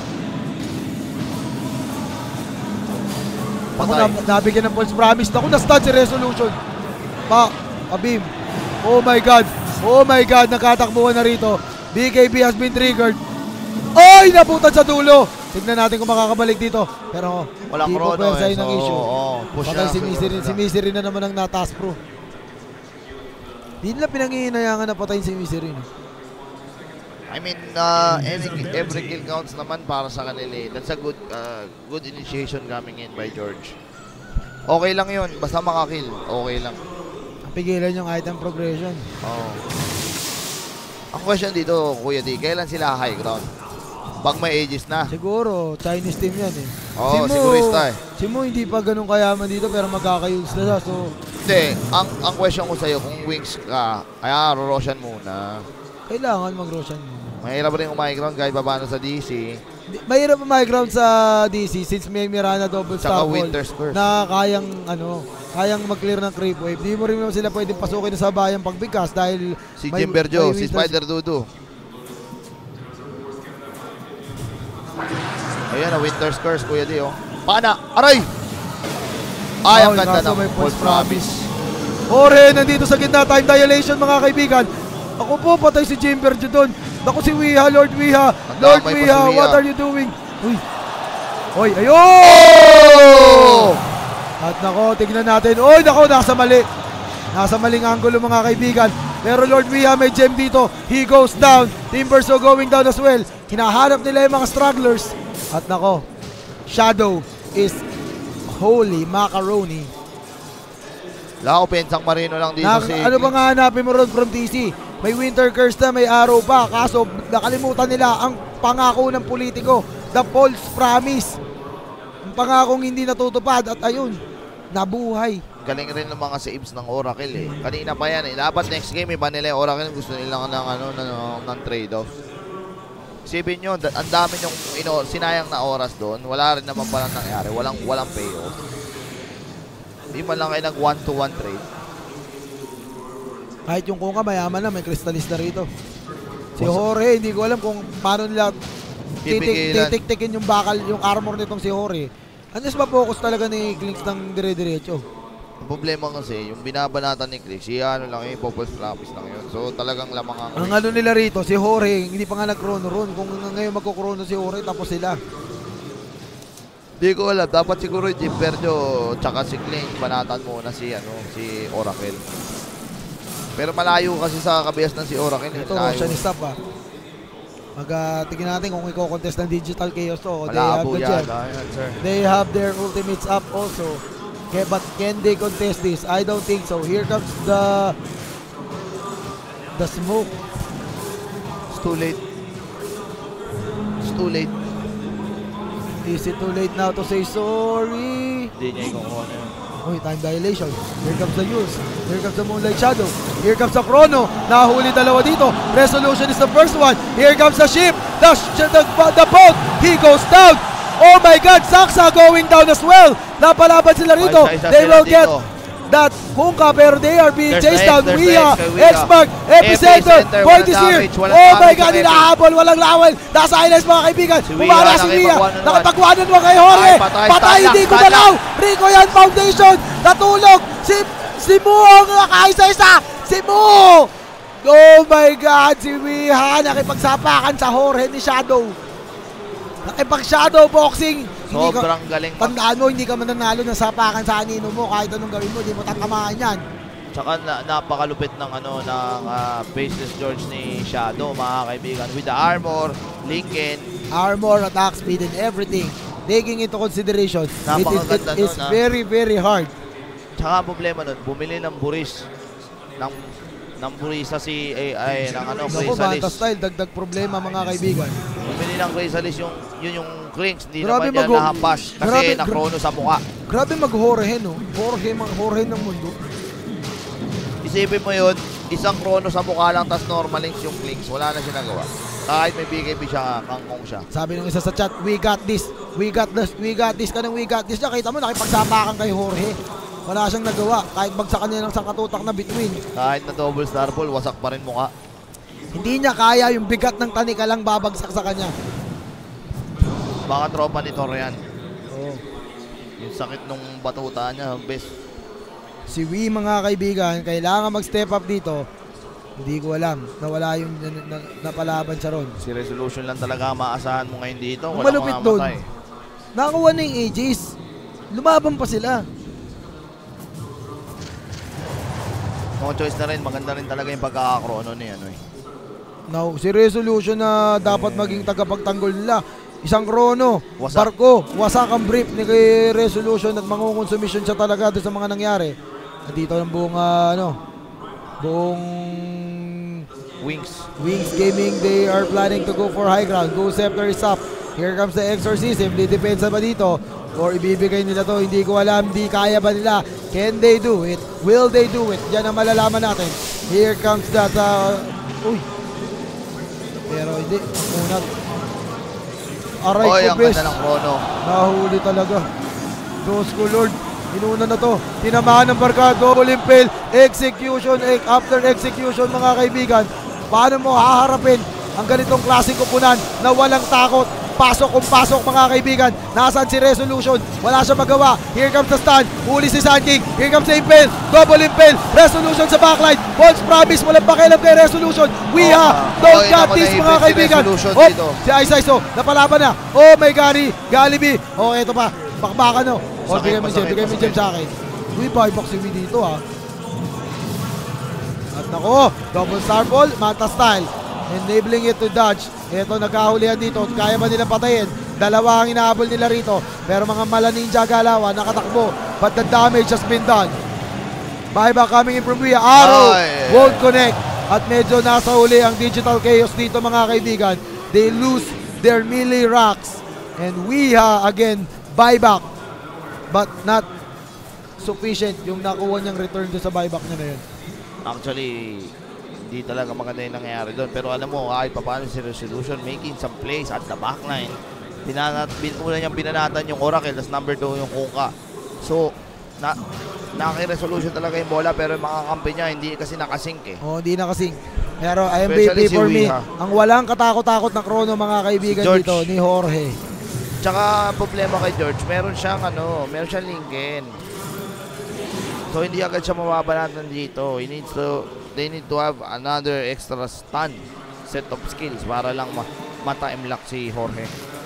Ako Patay. na, nabigyan ng false promise. Naku, na-stun si Resolution. Pa, Abim. Oh my God. Oh my God, nakatakbuhan na rito. B K B has been triggered. Ay, naputan sa dulo. Tignan natin kung makakabalik dito. Pero Walang di po Chrono pwersahin eh. ng So, issue. oh, push Patay na si siguro Misery. sila. Si Misery na naman ang natas pro. Di nila pinangihinayangan na patayin si Misery. No? I mean, uh, every, every kill counts naman para sa kanila eh. That's a good uh, good initiation coming in by George. Okay lang yun. Basta makakill. Okay lang. Pigilan yung item progression. Oh. Ang question dito, Kuya D, kailan sila high ground? Pag may ages na. Siguro, Chinese team yan eh. Oo, sigurista eh. Si Mo hindi pa ganun kayaman dito pero magkakayugs na siya. So, Hindi, ang, ang question ko sa'yo, kung wings ka, kaya Roroshan muna. kailangan mag-Roshan mo. Mahirap rin umay ground kahit babano sa D C. Di- Mahirap ang high ground sa D C since may Mirana double Tsaka star wall Winter's Curse. na kayang ano, kayang mag-clear ng creep wave. Di mo rin naman sila pwedeng pasukin sa bayang pagbigkas dahil Si may- Jimberjo, may si Winter's- Spider Dudu. Ayan, a Winter's Curse, Kuya D, oh. Pana! Aray! Ay, ang Oh, ganda kaso ng may false false promise. Ore, nandito sa gitna, time dilation mga kaibigan. Ako po, patay si Jimberjo doon. Naku si Wiha, Lord Wiha. Lord Nadamay pa si Wiha, Wiha. what are you doing? Uy. Uy, ayun! Oh! At nako, tignan natin. Uy, nako, nasa mali. Nasa maling angulo mga kaibigan. Pero Lord Wiha may gem dito. He goes down. Timberso going down as well. Hinahanap nila yung mga stragglers. At nako, Shadow is holy macaroni. Wala ko, pensang marino lang dito Na, si... ano ba nga hanapin mo ron from D C? May Winter Curse na, may arrow pa. Kaso nakalimutan nila ang pangako ng politiko. The false promise. Ang pangakong hindi natutupad at ayun, nabuhay. Galing rin ng mga saves ng Oracle eh. Kanina pa yan eh. Dapat next game iba nila yung Oracle. Gusto nila ng, ano, ng, ng trade-off. Isipin nyo, da- ang dami yung ino, sinayang na oras doon. Wala rin naman palang nangyari. Walang, walang payoff. Hindi man lang kayo nag one to one trade. Kahit yung Kunga mayaman na, may crystallista rito. Si Jorge, hindi ko alam kung paano nila titik, Pipigilan. titik-tikin yung bakal, yung armor nitong si Jorge. Unless ma-focus talaga ni Klinks ng dire-diretso. Ang problema kasi, yung binabanatan ni Chris, siya ano lang yun, Popol's Promise lang yun. So talagang lamang ang... Ang ano nila rito, si Jorge, hindi pa nga nag-chrono run. Kung ngayon magko-chrono si Jorge, tapos sila. Hindi ko alam, dapat siguro yung Jimberjo tsaka si Clint, banatan muna si, ano, si Oracle. Pero malayo kasi sa kabias ng si Oracle. Ito, Malayo. Roshan is up ah. Mag, uh, tingnan natin kung i-contest ng Digital Chaos to. They have Malabo the gem. yata yan, sir. They have their ultimates up also. Okay, but can they contest this? I don't think so. Here comes the the smoke. It's too late. It's too late. Is it too late now to say sorry? Hindi niya ikukuha na yun. Uy, time dilation. Here comes the use. Here comes the Moonlight Shadow. Here comes the Chrono. Nahuli dalawa dito. Resolution is the first one. Here comes the ship. The, the, the boat. He goes down. Oh my God, Saksa going down as well. Napalaban sila rito. Isa-isa They sila will get dito. that Kunkka, pero they are being There's chased the down. X, there's Wea, the X kay Wea. X-Mark, Epicenter, Epicenter, Point walang is here. damage, walang Oh my damage God, sa Epic. hinahabol, walang lawal. Nasa highlights mga kaibigan. Si Wea, Bumala si Wea. nakipag-one-on-one. Nakipag-one on one kay Jorge. Ay, patay, Patay, stand hindi lang, ko stand dalaw. Rico yan, Foundation. Natulog. Si, si Mu ang nakaisa-isa. Si Mu. Oh my God, si Wea nakipagsapakan sa Jorge ni Shadow. Nakipag-shadow boxing. Hindi ka, Sobrang galing. mag- tandaan mo, hindi ka mananalo ng sapakan sa anino mo. Kahit anong gawin mo, hindi mo tatamaan yan. Tsaka na, napakalupit ng ano ng uh, Faceless George ni Shadow, mga kaibigan. With the armor, Lincoln. Armor, attack speed, and everything. Taking into consideration, it is, it Napakaganda is nun, ah. very, very hard. Tsaka ang problema nun, bumili ng buris. Ng, ng burisa si, ay, ay ng ano, Naku, Manta Chrysalis. style, dagdag problema mga kaibigan. Bumili ng Chrysalis yung, yun yung clinks. Hindi Grabe naman yan mag- nahampas. Kasi grabe- nakrono sa mukha. Grabe mag-Jorge, no? Jorge, mang Jorge ng mundo. Isipin mo yun, isang krono sa mukha lang, tas normal links yung clinks. Wala na siya nagawa. Kahit may B K B siya, kangkong siya. Sabi ng isa sa chat, we got this. We got this. We got this. Kanang we got this. Nakita mo, nakipagsapakan kay Jorge. Wala siyang nagawa. Kahit bagsakan niya ng sangkatutak na between. Kahit na double star ball, wasak pa rin mukha. Hindi niya kaya yung bigat ng tanika lang babagsak sa kanya. Baka tropa ni Toro yan. Oh. Yung sakit nung batuta niya, best. Si Wee, mga kaibigan, kailangan mag-step up dito. Hindi ko alam na wala yung na, na, napalaban siya ron. Si Resolution lang talaga maasahan mo ngayon dito. Ang Walang malupit doon, mamamatay. nakakuha na yung Aegis. Lumaban pa sila. No choice na rin, maganda rin talaga yung pagkakakrono ni ano eh. Now, si Resolution na dapat maging tagapagtanggol nila. Isang krono, Wasak. barko, wasak ang brief ni kay Resolution at mangukonsumisyon siya talaga doon sa mga nangyari. At dito ang buong, ah, ano, buong Wings. Wings Gaming, they are planning to go for high ground. Go Scepter is up. Here comes the Exorcism. Didepensa ba dito? Or ibibigay nila to? Hindi ko alam. Hindi kaya ba nila? Can they do it? Will they do it? Yan ang malalaman natin. Here comes that, uh, uy. Pero hindi. Unat. Aray Oy, ko, ang bes. ganda ng krono. Nahuli talaga. Diyos ko, Lord. Inuna na to. Tinamaan ng barka. Double impale. Execution. Eh, after execution, mga kaibigan. Paano mo haharapin ang ganitong klaseng kupunan na walang takot? Pasok kung pasok, mga kaibigan. Nasaan si Resolution? Wala siya magawa. Here comes the stun. Huli si Sun King. Here comes the impale. Double impale. Resolution sa backline. False promise. Walang pakialam kay Resolution. We Oh, have ah. don't Okay, got naku, this, naipit mga si kaibigan. Resolution Hop, dito. si Ice Ice, oh, napalaban na. Oh my Gary. Galibi. Oh, eto pa. Bakbakan, no. Oh, Sakit, bigay mo gem. masakit, Bigay mo masakit. gem sa akin. Uy, buyback si Wee dito, ha. At nako, double star ball, Manta style. Enabling it to dodge. Ito, nagkahulihan dito. Kaya ba nila patayin? Dalawa ang inahabol nila rito. Pero mga mala ninja galawan, nakatakbo. But the damage has been done. Buyback coming in from Wea. Arrow Ay. won't connect. At medyo nasa huli ang Digital Chaos dito, mga kaibigan. They lose their melee racks. And Wea again, buyback. But not sufficient yung nakuha niyang return doon sa buyback niya na yun. Actually, hindi talaga maganda yung nangyayari doon. Pero alam mo, kahit pa paano si Resolution making some plays at the backline. Binanat, bin, una niyang binanatan yung Oracle, tas number two yung Kunkka. So, na, naki-Resolution talaga yung bola, pero yung mga kampi niya, hindi kasi nakasync eh. Oh, hindi na kasing. Pero M V P Especially si for me, Wea. ang walang katakot-takot na Chrono, mga kaibigan, George. dito ni Jorge. Tsaka, problema kay George, meron siyang ano, meron siyang Lincoln. So, hindi agad siya mababanatan dito. He needs to, they need to have another extra stun set of skills para lang ma ma-time lock si Jorge.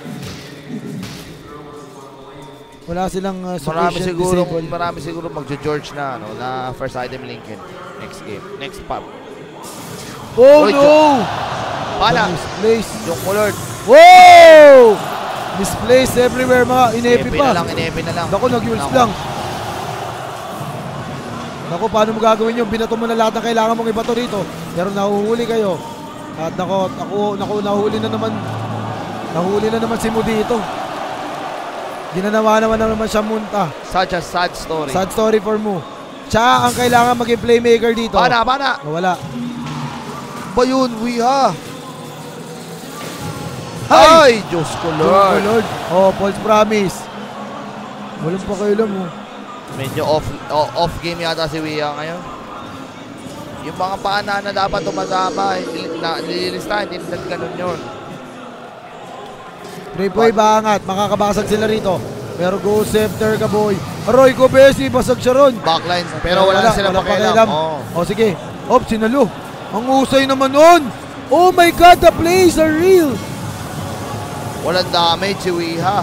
Wala silang uh, Marami sufficient siguro, disable. marami siguro magjo-George na ano, na first item Lincoln next game, next pop. Oh Oy, no! Pala, Misplace. yung Lord. Whoa! Misplace everywhere, mga inepi Inepi pa. na lang, inepi na lang. Ako, nag-ults Nako. lang. Naku, paano mo gagawin yun? Binato mo na lahat ng kailangan mong ibato rito. Pero nahuhuli kayo. At nako, ako, naku, nahuli na naman. Nahuli na naman si Mu dito. Ginanawa naman na naman siya munta. Such a sad story. Sad story for Mu. Siya ang kailangan maging playmaker dito. Bana, bana. Nawala. Ba yun, Wiha? Ay! Ay, Diyos ko, Lord. Lord. Lord. Oh, false promise. Walang pa kayo mo. Medyo off o- off game yata si Wiha ngayon. Yung mga paana na dapat tumatama, nil- na, nililistahan, hindi na ganun yun. Three-point bangat. Makakabasag sila rito. Pero go center ka, boy. Roy Cobesi, basag siya ron. Backline, pero wala, na silang walang pakialam. Oh. O sige. Op, sinalo. Ang usay naman nun. Oh my God, the plays are real. Walang damage si Wiha.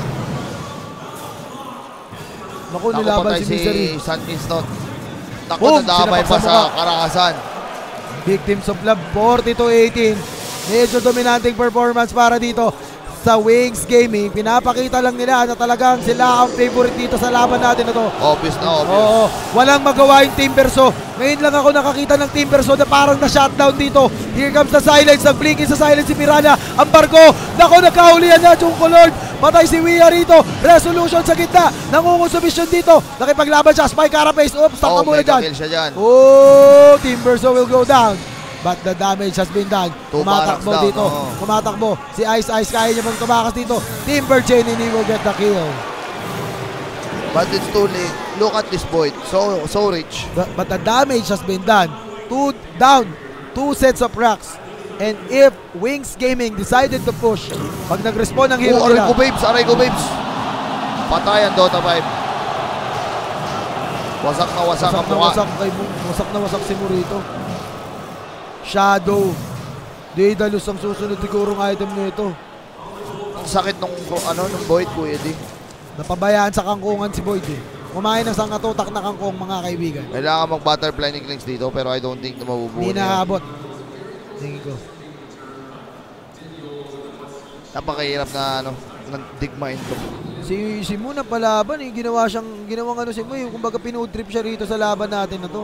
Naku, nilaban Nakapatay si Misery. si San Kingston. Naku, Boom! nadamay pa Sinapak sa sa mukha. Karakasan. Victims of Love, forty-two eighteen. Medyo dominanting performance para dito sa Wings Gaming. Pinapakita lang nila na talagang sila ang favorite dito sa laban natin na to. Obvious na obvious. Oo, walang magawa yung Team Verso. Ngayon lang ako nakakita ng Team Verso na parang na-shutdown dito. Here comes the silence. Nag-blinking sa silence si Piranha. Ang barko. Nako, nagkahulihan na. Chungko Lord. Patay si Wia rito. Resolution sa gitna. Nangungonsubisyon dito. Nakipaglaban siya. Spike Carapace. Oops, stop ka Oh, muna mega dyan. kill siya dyan. Oh, Team Verso will go down. But the damage has been done. Two Kumatakbo barracks down, dito. oo. Kumatakbo. Si Ice Ice kaya niya bang tumakas dito. Timber Chain and he will get the kill. But it's too late. Look at this boy. So so rich. But, but the damage has been done. Two down. Two sets of racks. And if Wings Gaming decided to push, pag nag-respawn ang hero Oh, aray nila, ko babes, aray ko babes. Patay ang Dota five. Wasak na wasak ang wasak na mukha. wasak kay Mu. Wasak na wasak si Murito. Shadow. Daedalus ang susunod sigurong item nito. Ang sakit nung ano nung Void, Kuya D. Napabayaan sa kangkungan si Boyd eh. Kumain ng sangatutak na kangkong, mga kaibigan. Kailangan mag-butterfly ni Klings dito pero I don't think na mabubuo Hindi niya. naabot. Tingin ko. Napakahirap na ano, ng digmain to. Si si Mu na palaban eh, ginawa siyang ginawang ano si Mu, eh, kumbaga pinood-trip siya rito sa laban natin na to.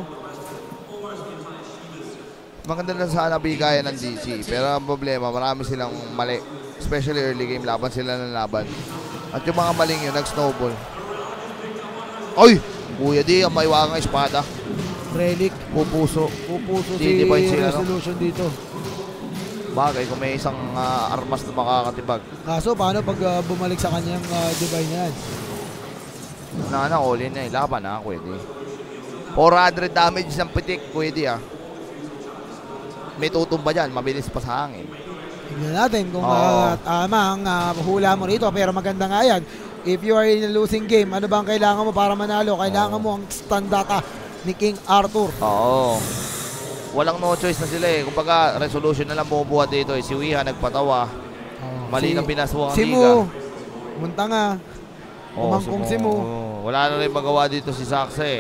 Maganda lang sana bigayan ng D C pero ang problema marami silang mali. Especially early game, laban sila ng laban. At yung mga maling yun, nag-snowball. Ay! Kuya D, ang maiwagang espada. Relic, Pupuso. pupuso si Hindi divine sila, no? Resolution dito. Bagay kung may isang ah, armas na makakatibag. Kaso paano pag ah, bumalik sa kanyang uh, divine yan? Na na, all in na eh. Laban na, Kuya D. four hundred damage ng pitik, Kuya D ah. May tutumba dyan, mabilis pa sa hangin. Tignan natin kung Oo. uh, tama ang uh, hula mo rito. Pero maganda nga yan. If you are in a losing game, ano bang kailangan mo para manalo? Kailangan mo ang stand data ni King Arthur. Oo. Walang no choice na sila eh. Kumbaga, resolution na lang bumubuhat dito eh. Si Wiha nagpatawa. Mali ng binaswang ang Si liga. Mu, munta nga. Oo, Umangkong si si Mu. Oo. Wala na rin magawa dito si Sakse.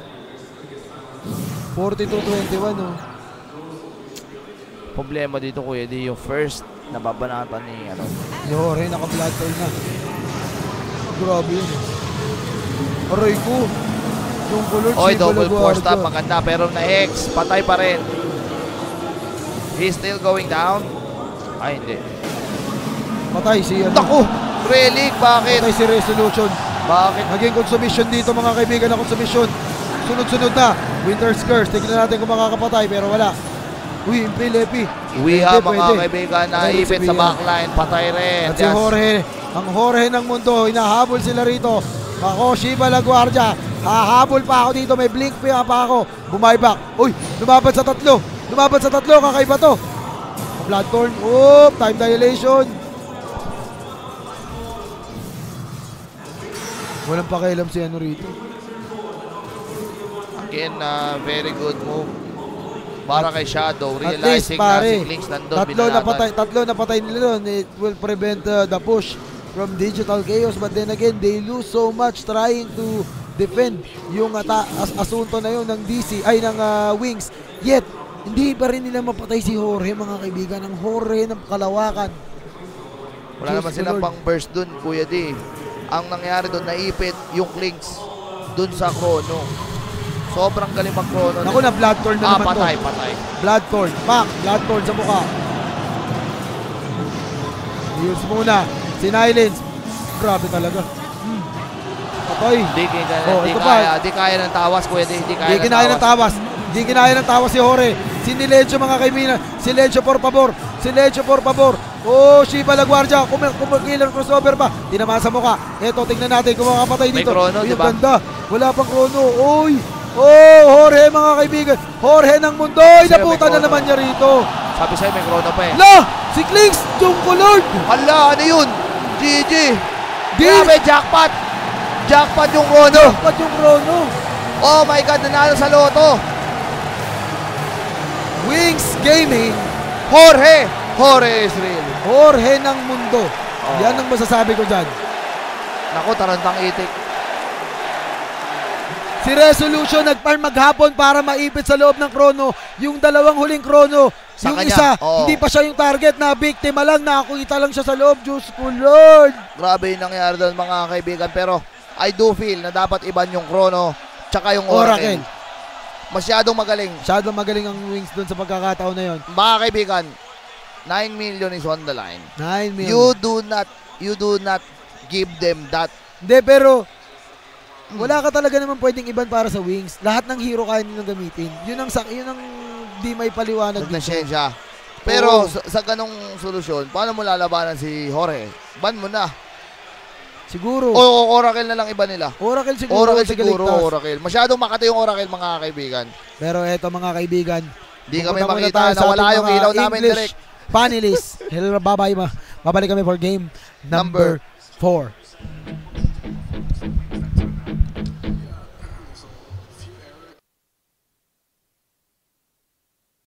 forty-two twenty-one oh. Problema dito, Kuya D, yung first na babanatan ni ano. Yore, naka-blood toll na. Grabe yun. Aray ko. Yung kulot Oy, si double four Balaguardo. stop, maganda. Pero na-hex, patay pa rin. He's still going down. Ay, hindi. Patay si ano. Naku! Relic, bakit? Patay si Resolution. Bakit? Naging consumption dito mga kaibigan na consumption. Sunod-sunod na. Winter's Curse. Tignan natin kung makakapatay pero wala. Uy, Impel, Epi. Wiha, Pwede, mga pwede. kaibigan, na Patay si ipit sa Wiha. backline. Patay rin. At si Yes. Jorge, ang Jorge ng mundo, hinahabol sila rito. Ako, Shiba Laguardia. Hahabol pa ako dito, may blink pa pa ako. Bumibak. Uy, lumabad sa tatlo. Lumabad sa tatlo, kakaiba to. Bloodthorn. Oop, time dilation. Walang pakialam si ano rito. Again, uh, very good move. Para kay Shadow, At least, realizing na pare, si Klings nandun. tatlo na binalatan. patay, tatlo na patay nila doon. It will prevent uh, the push from Digital Chaos. But then again, they lose so much trying to defend yung ata as asunto na yun ng D C, ay ng uh, Wings. Yet, hindi pa rin nila mapatay si Jorge, mga kaibigan. Ang Jorge ng kalawakan. Wala Diyos naman ko, silang Lord. pang burst dun, Kuya D. Ang nangyari dun, naipit yung Klings dun sa chrono. Sobrang galing mag-chrono. Naku na, Bloodthorn na Ah, naman patay, to. patay. Bloodthorn. Pak, Bloodthorn sa mukha. Use muna. Si Nylens. Grabe talaga. Hmm. Patay. Di, di, di, Oh, di ito kaya, pa. di kaya ng tawas, kuya. Di, di kaya Di kinaya ng tawas. Di kinaya ng tawas si Jorge. Si Nilencio, mga kaibigan. Si Nilencio, por favor. Si Nilencio, por favor. Oh, Shiva La Guardia. Kung killer crossover pa. Tinamaan sa mukha. Eto, tingnan natin kung makapatay May dito. chrono, Yung di ba? ganda. Wala pang chrono. Oy. Oh, Jorge, mga kaibigan. Jorge ng mundo. Ay, Sa'yo, may naputa na chrono. naman niya rito. Sabi sa'yo, may chrono pa eh. La! Si Clinks, Jungko Lord. Hala, ano yun? G G. Di. Grabe, jackpot. Jackpot yung chrono. Dapat yung chrono. Oh my God, nanalo sa loto. Wings Gaming. Jorge. Jorge is real. Jorge ng mundo. Oh. Yan ang masasabi ko dyan. Naku, tarantang itik. Si Resolution nagparm maghapon para maipit sa loob ng chrono. Yung dalawang huling chrono. Sa yung kanya, isa, oo. hindi pa siya yung target na biktima lang. Nakakita lang siya sa loob. Diyos ko, Lord. Grabe yung nangyari doon, mga kaibigan. Pero I do feel na dapat iban yung chrono tsaka yung Oracle. Oracle. Masyadong magaling. Masyadong magaling ang Wings doon sa pagkakataon na yon. Mga kaibigan, nine million is on the line. nine million. You do not, you do not give them that. Hindi, pero wala ka talaga naman pwedeng iban para sa Wings. Lahat ng hero kaya nilang gamitin. Yun ang, sak- yun ang di may paliwanag Huwag na dito. siyensya. Pero Oo. sa, sa ganong solusyon, paano mo lalabanan si Jorge? Ban mo na. Siguro. O o- Oracle na lang iba nila. Oracle siguro. Oracle sa siguro, Galigtas. Oracle. Masyadong makati yung Oracle, mga kaibigan. Pero eto, mga kaibigan, Di kami pupunta muna makita tayo na sa wala ating yung mga ilaw namin English direct. panelists. Hello, bye-bye. ma. Babalik kami for game number four.